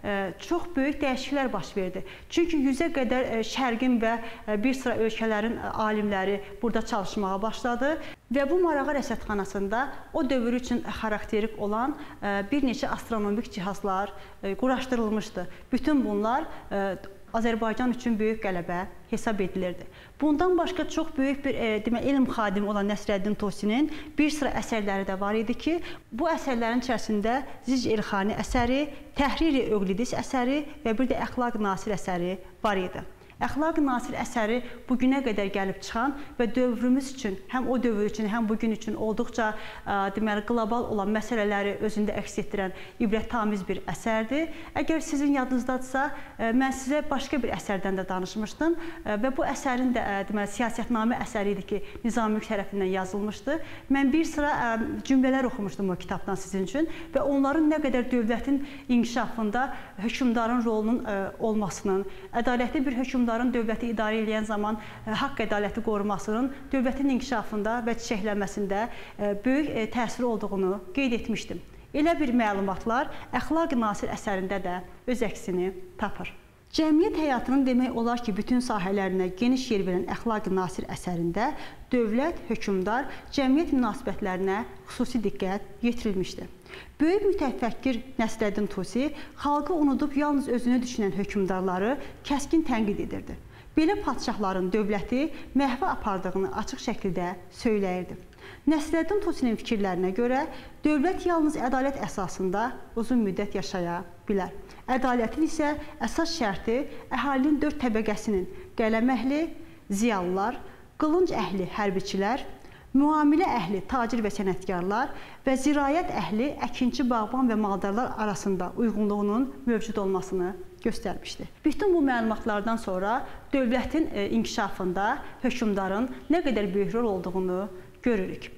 çox böyük dəyişikliklər baş verdi. Çünki yüzə qədər şərqin və bir sıra ölkələrin alimləri burada çalışmağa başladı və bu Marağa rəsədxanasında o dövr üçün xarakterik olan bir neçə astronomik cihazlar quraşdırılmışdı. Bütün bunlar Azərbaycan üçün böyük qələbə hesab edilirdi. Bundan başqa çox böyük bir e, demə, elm xadimi olan Nəsrəddin Tusinin bir sıra əsərləri də var idi ki, bu əsərlərin içərisində Zic Elxani əsəri, Təhriri Öqlidis əsəri və bir də Əxlaq-ı Nasir əsəri var idi. Əxlaq-ı Nasir əsəri bugünə qədər gəlib çıxan və dövrümüz üçün, həm o dövr üçün, həm bugün üçün olduqca deməli, qlobal olan məsələləri özündə əks etdirən ibrətamiz bir əsərdir. Əgər sizin yadınızdadırsa, mən sizə başqa bir əsərdən də danışmışdım və bu əsərin də deməli, siyasətnamə əsəri idi ki, Nizami tərəfindən yazılmışdı. Mən bir sıra cümlələr oxumuşdum o kitabdan sizin üçün və onların nə qədər dövlətin inkişafında hökmdarın rolunun olmasının, ədalətli bir hökmdarın dövləti idarə edən zaman haqq ədaləti qorumasının dövlətin inkişafında və çiçəklənməsində böyük təsiri olduğunu qeyd etmişdim. Elə bir məlumatlar Əxlaq-ı Nasir əsərində də öz əksini tapır. Cəmiyyət həyatının demək olar ki, bütün sahələrinə geniş yer verən Əxlaq-ı Nasir əsərində dövlət, hökmdar, cəmiyyət münasibətlərinə xüsusi diqqət yetirilmişdir. Böyük mütəfəkkir Nəsrəddin Tusi xalqı unudub yalnız özünü düşünən hökmdarları kəskin tənqid edirdi. Belə padşahların dövləti məhvə apardığını açıq şəkildə söyləyirdi. Nəsrəddin Tusinin fikirlərinə görə dövlət yalnız ədalət əsasında uzun müddət yaşaya bilər. Ədalətin isə əsas şərti əhalinin dörd təbəqəsinin qələm əhli, ziyalılar, qılınc əhli hərbiçilər, müamilə əhli tacir və sənətkarlar və zirayət əhli əkinçi, bağban və maldarlar arasında uyğunluğunun mövcud olmasını göstərmişdi. Bütün bu məlumatlardan sonra dövlətin inkişafında hökmdarın nə qədər böyük rol olduğunu görürük.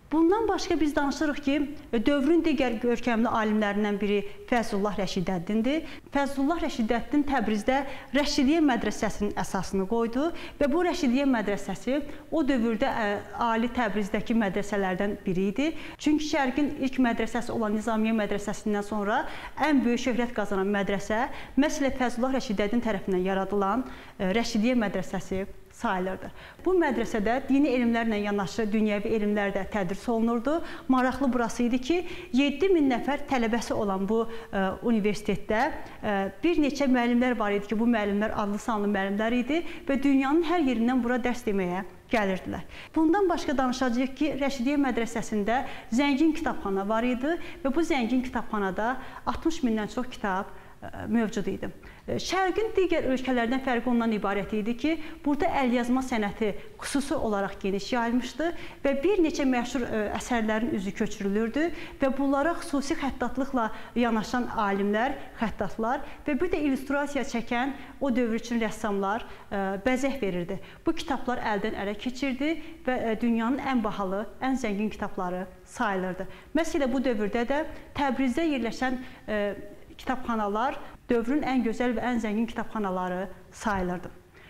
Bundan başqa biz danışırıq ki, dövrün digər görkəmli alimlərindən biri Fəzlullah Rəşidəddindir. Fəzlullah Rəşidəddin Təbrizdə Rəşidiyyə mədrəsəsinin əsasını qoydu və bu Rəşidiyyə mədrəsəsi o dövrdə ali Təbrizdəki mədrəsələrdən biri idi. Çünki Şərqin ilk mədrəsəsi olan Nizamiyyə mədrəsəsindən sonra ən böyük şöhrət qazanan mədrəsə məhz Fəzlullah Rəşidəddin tərəfindən yaradılan Rəşidiyyə mədrəsəsi sayılırdı. Bu mədrəsədə dini elmlərlə yanaşı dünyəvi elmlər də tədris olunurdu. Maraqlı burası idi ki, yeddi min nəfər tələbəsi olan bu ə, universitetdə ə, bir neçə müəllimlər var idi ki, bu müəllimlər adlı sanlı müəllimlər idi və dünyanın hər yerindən bura dərs deməyə gəlirdilər. Bundan başqa danışacağıq ki, Rəşidiyyə mədrəsəsində zəngin kitabxana var idi və bu zəngin kitabxanada altmış mindən çox kitab mövcud idi. Şərqin digər ölkələrdən fərqi ondan ibarət idi ki, burada əlyazma sənəti xüsusi olaraq geniş yayılmışdı və bir neçə məşhur əsərlərin üzü köçürülürdü və bunlara xüsusi xəttatlıqla yanaşan alimlər, xəttatlar və bir də illüstrasiya çəkən o dövr üçün rəssamlar bəzək verirdi. Bu kitablar əldən ələ keçirdi və dünyanın ən bahalı, ən zəngin kitabları sayılırdı. Məsələn, bu dövrdə də Təbrizdə yerləşən kitabxanalar dövrün ən gözəl və ən zəngin kitabxanaları sayılırdı.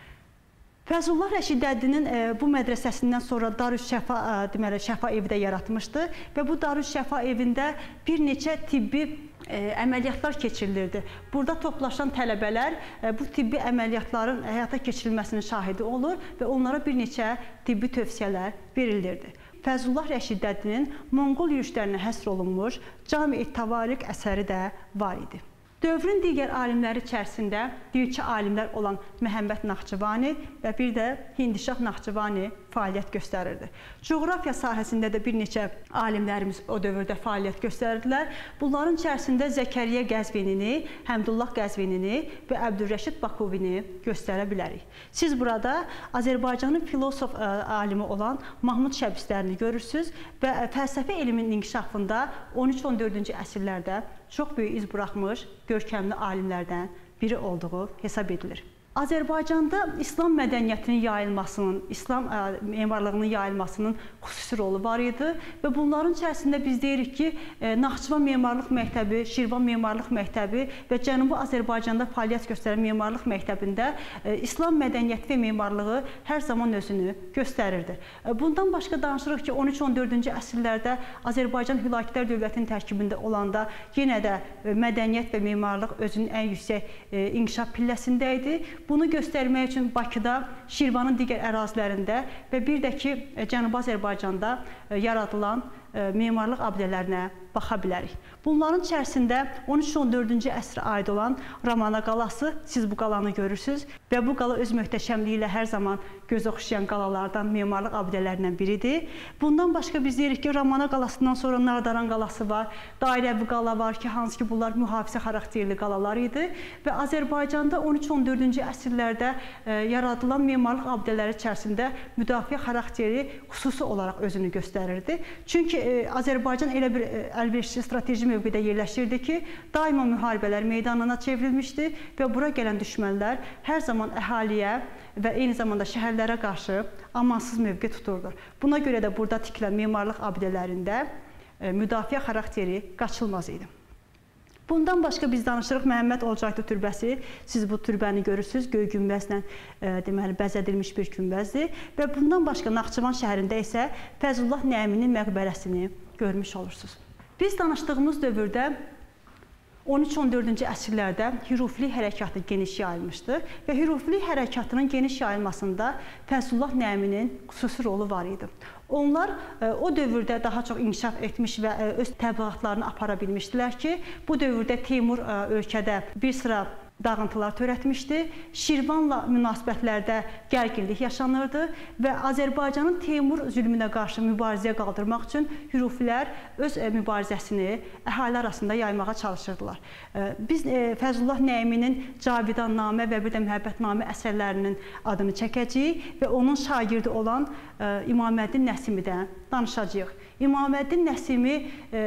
Fəzlullah Rəşidəddinin bu mədrəsəsindən sonra Darüşşəfa deməli Şəfa evi də yaratmışdı və bu Darüşşəfa evində bir neçə tibbi əməliyyatlar keçirilirdi. Burada toplaşan tələbələr bu tibbi əməliyyatların həyata keçirilməsinin şahidi olur və onlara bir neçə tibbi tövsiyələr verilirdi. Fəzlullah Rəşidəddinin Monqol yürüşlərinə həsr olunmuş Cami-i Tavariq əsəri də var idi. Dövrün digər alimləri içərisində dilçi alimlər olan Məhəmməd Naxçıvani və bir də Hindişah Naxçıvani fəaliyyət göstərirdi. Coğrafiya sahəsində də bir neçə alimlərimiz o dövrdə fəaliyyət göstərirdilər. Bunların içərisində Zəkəriyyə Qəzvinini, Həmdullah Qəzvinini və Əbdürrəşid Bakuvini göstərə bilərik. Siz burada Azərbaycanın filosof alimi olan Mahmud Şəbistərini görürsünüz və fəlsəfə elminin inkişafında on üç on dördüncü əsrlərdə çox böyük iz buraxmış görkəmli alimlərdən biri olduğu hesab edilir. Azərbaycanda İslam mədəniyyətinin yayılmasının, İslam memarlığının yayılmasının xüsusi rolu var idi və bunların içərisində biz deyirik ki, Naxçıvan Memarlıq Məktəbi, Şirvan Memarlıq Məktəbi və Cənubi Azərbaycanda fəaliyyət göstərən Memarlıq Məktəbində İslam mədəniyyəti və memarlığı hər zaman özünü göstərirdi. Bundan başqa danışırıq ki, on üç on dördüncü əsrlərdə Azərbaycan Hülakülər Dövlətinin tərkibində olanda yenə də mədəniyyət və memarlıq özünün ən yüksək inkişaf pilləsində idi. Bunu göstərmək üçün Bakıda, Şirvanın digər ərazilərində və bir də ki, Cənubi Azərbaycanda yaradılan memarlıq abidələrinə baxa bilərik. Bunların içərisində on üç on dördüncü əsrə aid olan Ramana qalası, siz bu qalanı görürsünüz və bu qala öz möhtəşəmliyi ilə hər zaman göz oxşayan qalalardan, memarlıq abidələrindən biridir. Bundan başqa biz deyirik ki, Ramana qalasından sonra Nardaran qalası var, Dairəvi qala var ki, hansı ki, bunlar mühafizə xarakterli qalalar idi və Azərbaycanda on üç on dördüncü əsrlərdə yaradılan memarlıq abidələri içərisində müdafiə xarakteri xüsusi olaraq özünü göstərirdi. Çünki Azərbaycan elə bir əlverişli strateji mövqedə yerləşirdi ki, daima müharibələr meydanına çevrilmişdi və bura gələn düşmənlər hər zaman əhaliyə və eyni zamanda şəhərlərə qarşı amansız mövqe tuturdu. Buna görə də burada tikilən memarlıq abidələrində müdafiə xarakteri qaçılmaz idi. Bundan başqa biz danışırıq Məhəmməd Olcaylı türbəsi. Siz bu türbəni görürsünüz, göy günbəzlə deməli bəzədilmiş bir günbəzdir və bundan başqa Naxçıvan şəhərində isə Fəzlullah Nəminin məqbərəsini görmüş olursunuz. Biz danışdığımız dövrdə on üç on dördüncü əsrlərdə hürufli hərəkatı geniş yayılmışdı və hürufli hərəkatının geniş yayılmasında Fəzlullah Nəminin xüsusi rolu var idi. Onlar o dövrdə daha çox inkişaf etmiş və öz təbliğatlarını apara bilmişdilər ki, bu dövrdə Teymur ölkədə bir sıra dağıntılar törətmişdi. Şirvanla münasibətlərdə gərginlik yaşanırdı və Azərbaycanın Teymur zülmünə qarşı mübarizəyə qaldırmaq üçün hürufilər öz mübarizəsini əhali arasında yaymağa çalışırdılar. Biz Fəzlullah Nəminin Cavidannamə və bir də Məhəbbətnamə əsərlərinin adını çəkəcəyik və onun şagirdi olan İmaməddin Nəsimidən danışacağıq. İmaməddin Nəsimi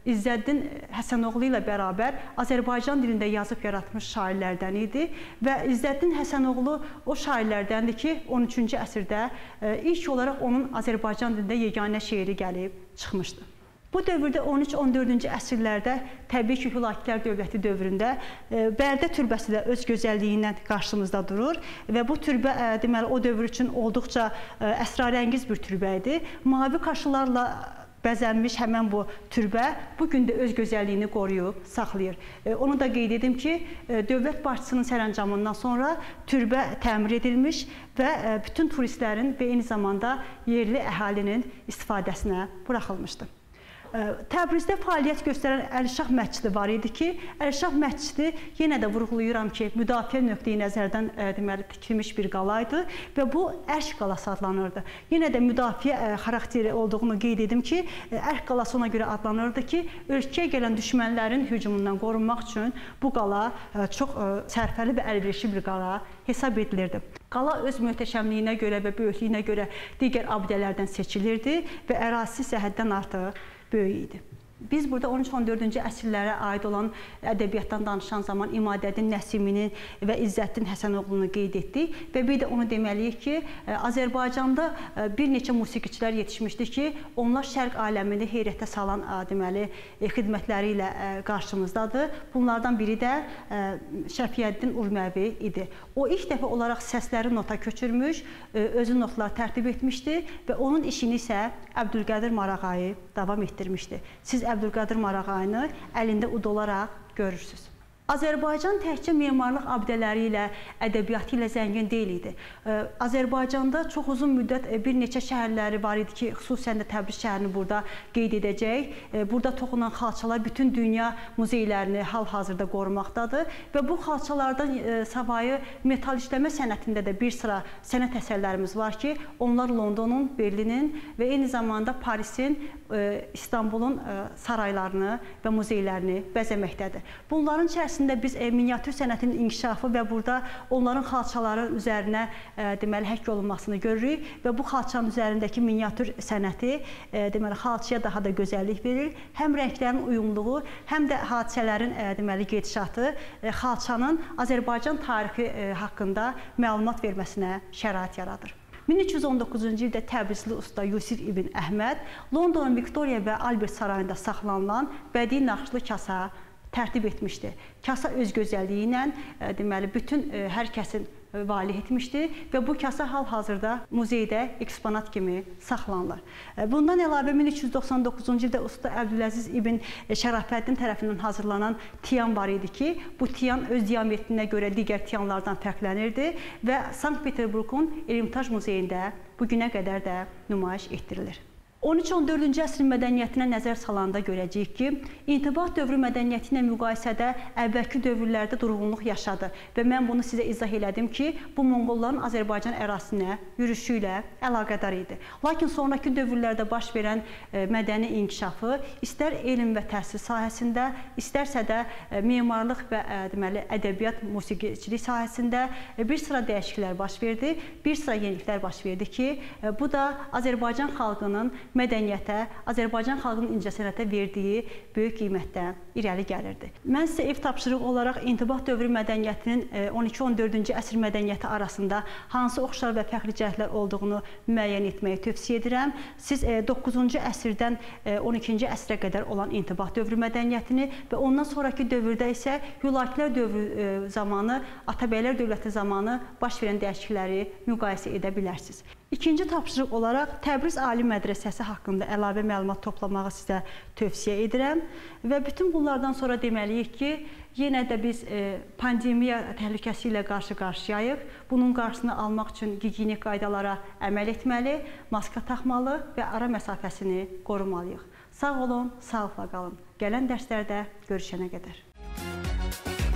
İzzəddin Həsənoğlu ilə bərabər Azərbaycan dilində yazıb yaratmış şairlərdən idi və İzzəddin Həsənoğlu o şairlərdəndir ki, on üçüncü əsrdə ilk olaraq onun Azərbaycan dilində yeganə şeiri gəlib çıxmışdı. Bu dövrdə on üç on dördüncü əsrlərdə təbii ki, Hülakülər dövləti dövründə Bərdə türbəsi də öz gözəlliyindən qarşımızda durur və bu türbə deməli o dövr üçün olduqca əsrarəngiz bir türbə idi. Mavi qaşılarla bəzənmiş həmin bu türbə bu gün də öz gözəlliyini qoruyub saxlayır. Onu da qeyd edim ki, dövlət başçısının sərəncamından sonra türbə təmir edilmiş və bütün turistlərin və eyni zamanda yerli əhalinin istifadəsinə buraxılmışdı. Təbrizdə fəaliyyət göstərən Əlişah məscidi var idi ki, Əlişah məscidi yenə də vurğulayıram ki, müdafiə nöqteyi nəzərdən deməli tikilmiş bir qala idi və bu Ərş qalası adlanırdı. Yenə də müdafiə xarakteri olduğunu qeyd edim ki, Ərş qalası ona görə adlanırdı ki, ölkəyə gələn düşmənlərin hücumundan qorunmaq üçün bu qala çox sərfəli və əlverişli bir qala hesab edilirdi. Qala öz möhtəşəmliyinə görə və böyüklüyünə görə digər abidələrdən seçilirdi və ərazisi isə həddən artıq böyük idi. Biz burada on üç on dördüncü əsrlərə aid olan ədəbiyyatdan danışan zaman İmadəddin Nəsimini və İzzəddin Həsənoğlunu qeyd etdik və bir də onu deməliyik ki, Azərbaycanda bir neçə musiqiçilər yetişmişdi ki, onlar şərq aləmini heyrətə salan deməli xidmətləri ilə qarşımızdadır. Bunlardan biri də Şəfiəddin Urməvi idi. O ilk dəfə olaraq səsləri nota köçürmüş, özü notlar tərtib etmişdi və onun işini isə Əbdülqədir Marağayi davam etdirmişdi. Siz Əbdülqədir Marağayını əlində ud olaraq görürsünüz. Azərbaycan təkcə memarlıq abidələri ilə, ədəbiyyatı ilə zəngin deyil idi. Azərbaycanda çox uzun müddət bir neçə şəhərləri var idi ki, xüsusən də Təbriz şəhərini burada qeyd edəcək. Burada toxunan xalçalar bütün dünya muzeylərini hal-hazırda qorumaqdadır və bu xalçalardan savayı metal işləmə sənətində də bir sıra sənət əsərlərimiz var ki, onlar Londonun, Berlinin və eyni zamanda Parisin, İstanbulun saraylarını və muzeylərini bəzəməkdədir. Bunların içərisində biz miniatür sənətinin inkişafı və burada onların xalçaları üzərinə deməli həkk olunmasını görürük və bu xalçanın üzərindəki miniatür sənəti deməli xalçaya daha da gözəllik verir. Həm rənglərin uyumluluğu, həm də hadisələrin deməli gedişatı xalçanın Azərbaycan tarixi haqqında məlumat verməsinə şərait yaradır. min üç yüz on doqquzuncu ildə Təbrizli usta Yusif İbn Əhməd Londonun Viktoriya və Albert sarayında saxlanılan bədii naxışlı kasa tərtib etmişdi. Kasa öz gözəlliyi ilə deməli bütün hər kəsin valih etmişdi və bu kasa hal-hazırda muzeydə eksponat kimi saxlanılır. Bundan əlavə min üç yüz doxsan doqquzuncu ildə usta Əbdüləziz İbn Şərafəddin tərəfindən hazırlanan tiyan var idi ki, bu tiyan öz diametrinə görə digər tiyanlardan fərqlənirdi və Sankt-Peterburqun Ermitaj muzeyində bu günə qədər də nümayiş etdirilir. on üç on dördüncü əsrin mədəniyyətinə nəzər salanda görəcəyik ki, intibah dövrü mədəniyyəti ilə müqayisədə əvvəlki dövrlərdə durğunluq yaşadı və mən bunu sizə izah elədim ki, bu Monqolların Azərbaycan ərazisinə yürüşü ilə əlaqədar idi. Lakin sonraki dövrlərdə baş verən mədəni inkişafı istər elm və təhsil sahəsində, istərsə də memarlıq və deməli ədəbiyyat, musiqiçilik sahəsində bir sıra dəyişikliklər baş verdi, bir sıra yeniliklər baş verdi ki, bu da Azərbaycan xalqının mədəniyyətə, Azərbaycan xalqının incəsənətə verdiyi böyük qiymətdən irəli gəlirdi. Mən sizə ev tapşırıq olaraq intibah dövrü mədəniyyətinin on iki on dördüncü əsr mədəniyyəti arasında hansı oxşar və fərqli cəhətlər olduğunu müəyyən etməyi tövsiyə edirəm. Siz doqquzuncu əsrdən on ikinci əsrə qədər olan intibah dövrü mədəniyyətini və ondan sonraki dövrdə isə Hülakülər dövrü zamanı, Atabəylər dövləti zamanı baş verən dəyişiklikləri müqayisə edə bilərsiniz. İkinci tapşırıq olaraq Təbriz Ali Mədrəsəsi haqqında əlavə məlumat toplamağı sizə tövsiyə edirəm və bütün bunlardan sonra deməliyik ki, yenə də biz pandemiya təhlükəsi ilə qarşı-qarşıyayıq. Bunun qarşısını almaq üçün gigiyenik qaydalara əməl etməli, maska taxmalı və ara məsafəsini qorumalıyıq. Sağ olun, sağlıqla qalın. Gələn dərslərdə görüşənə qədər.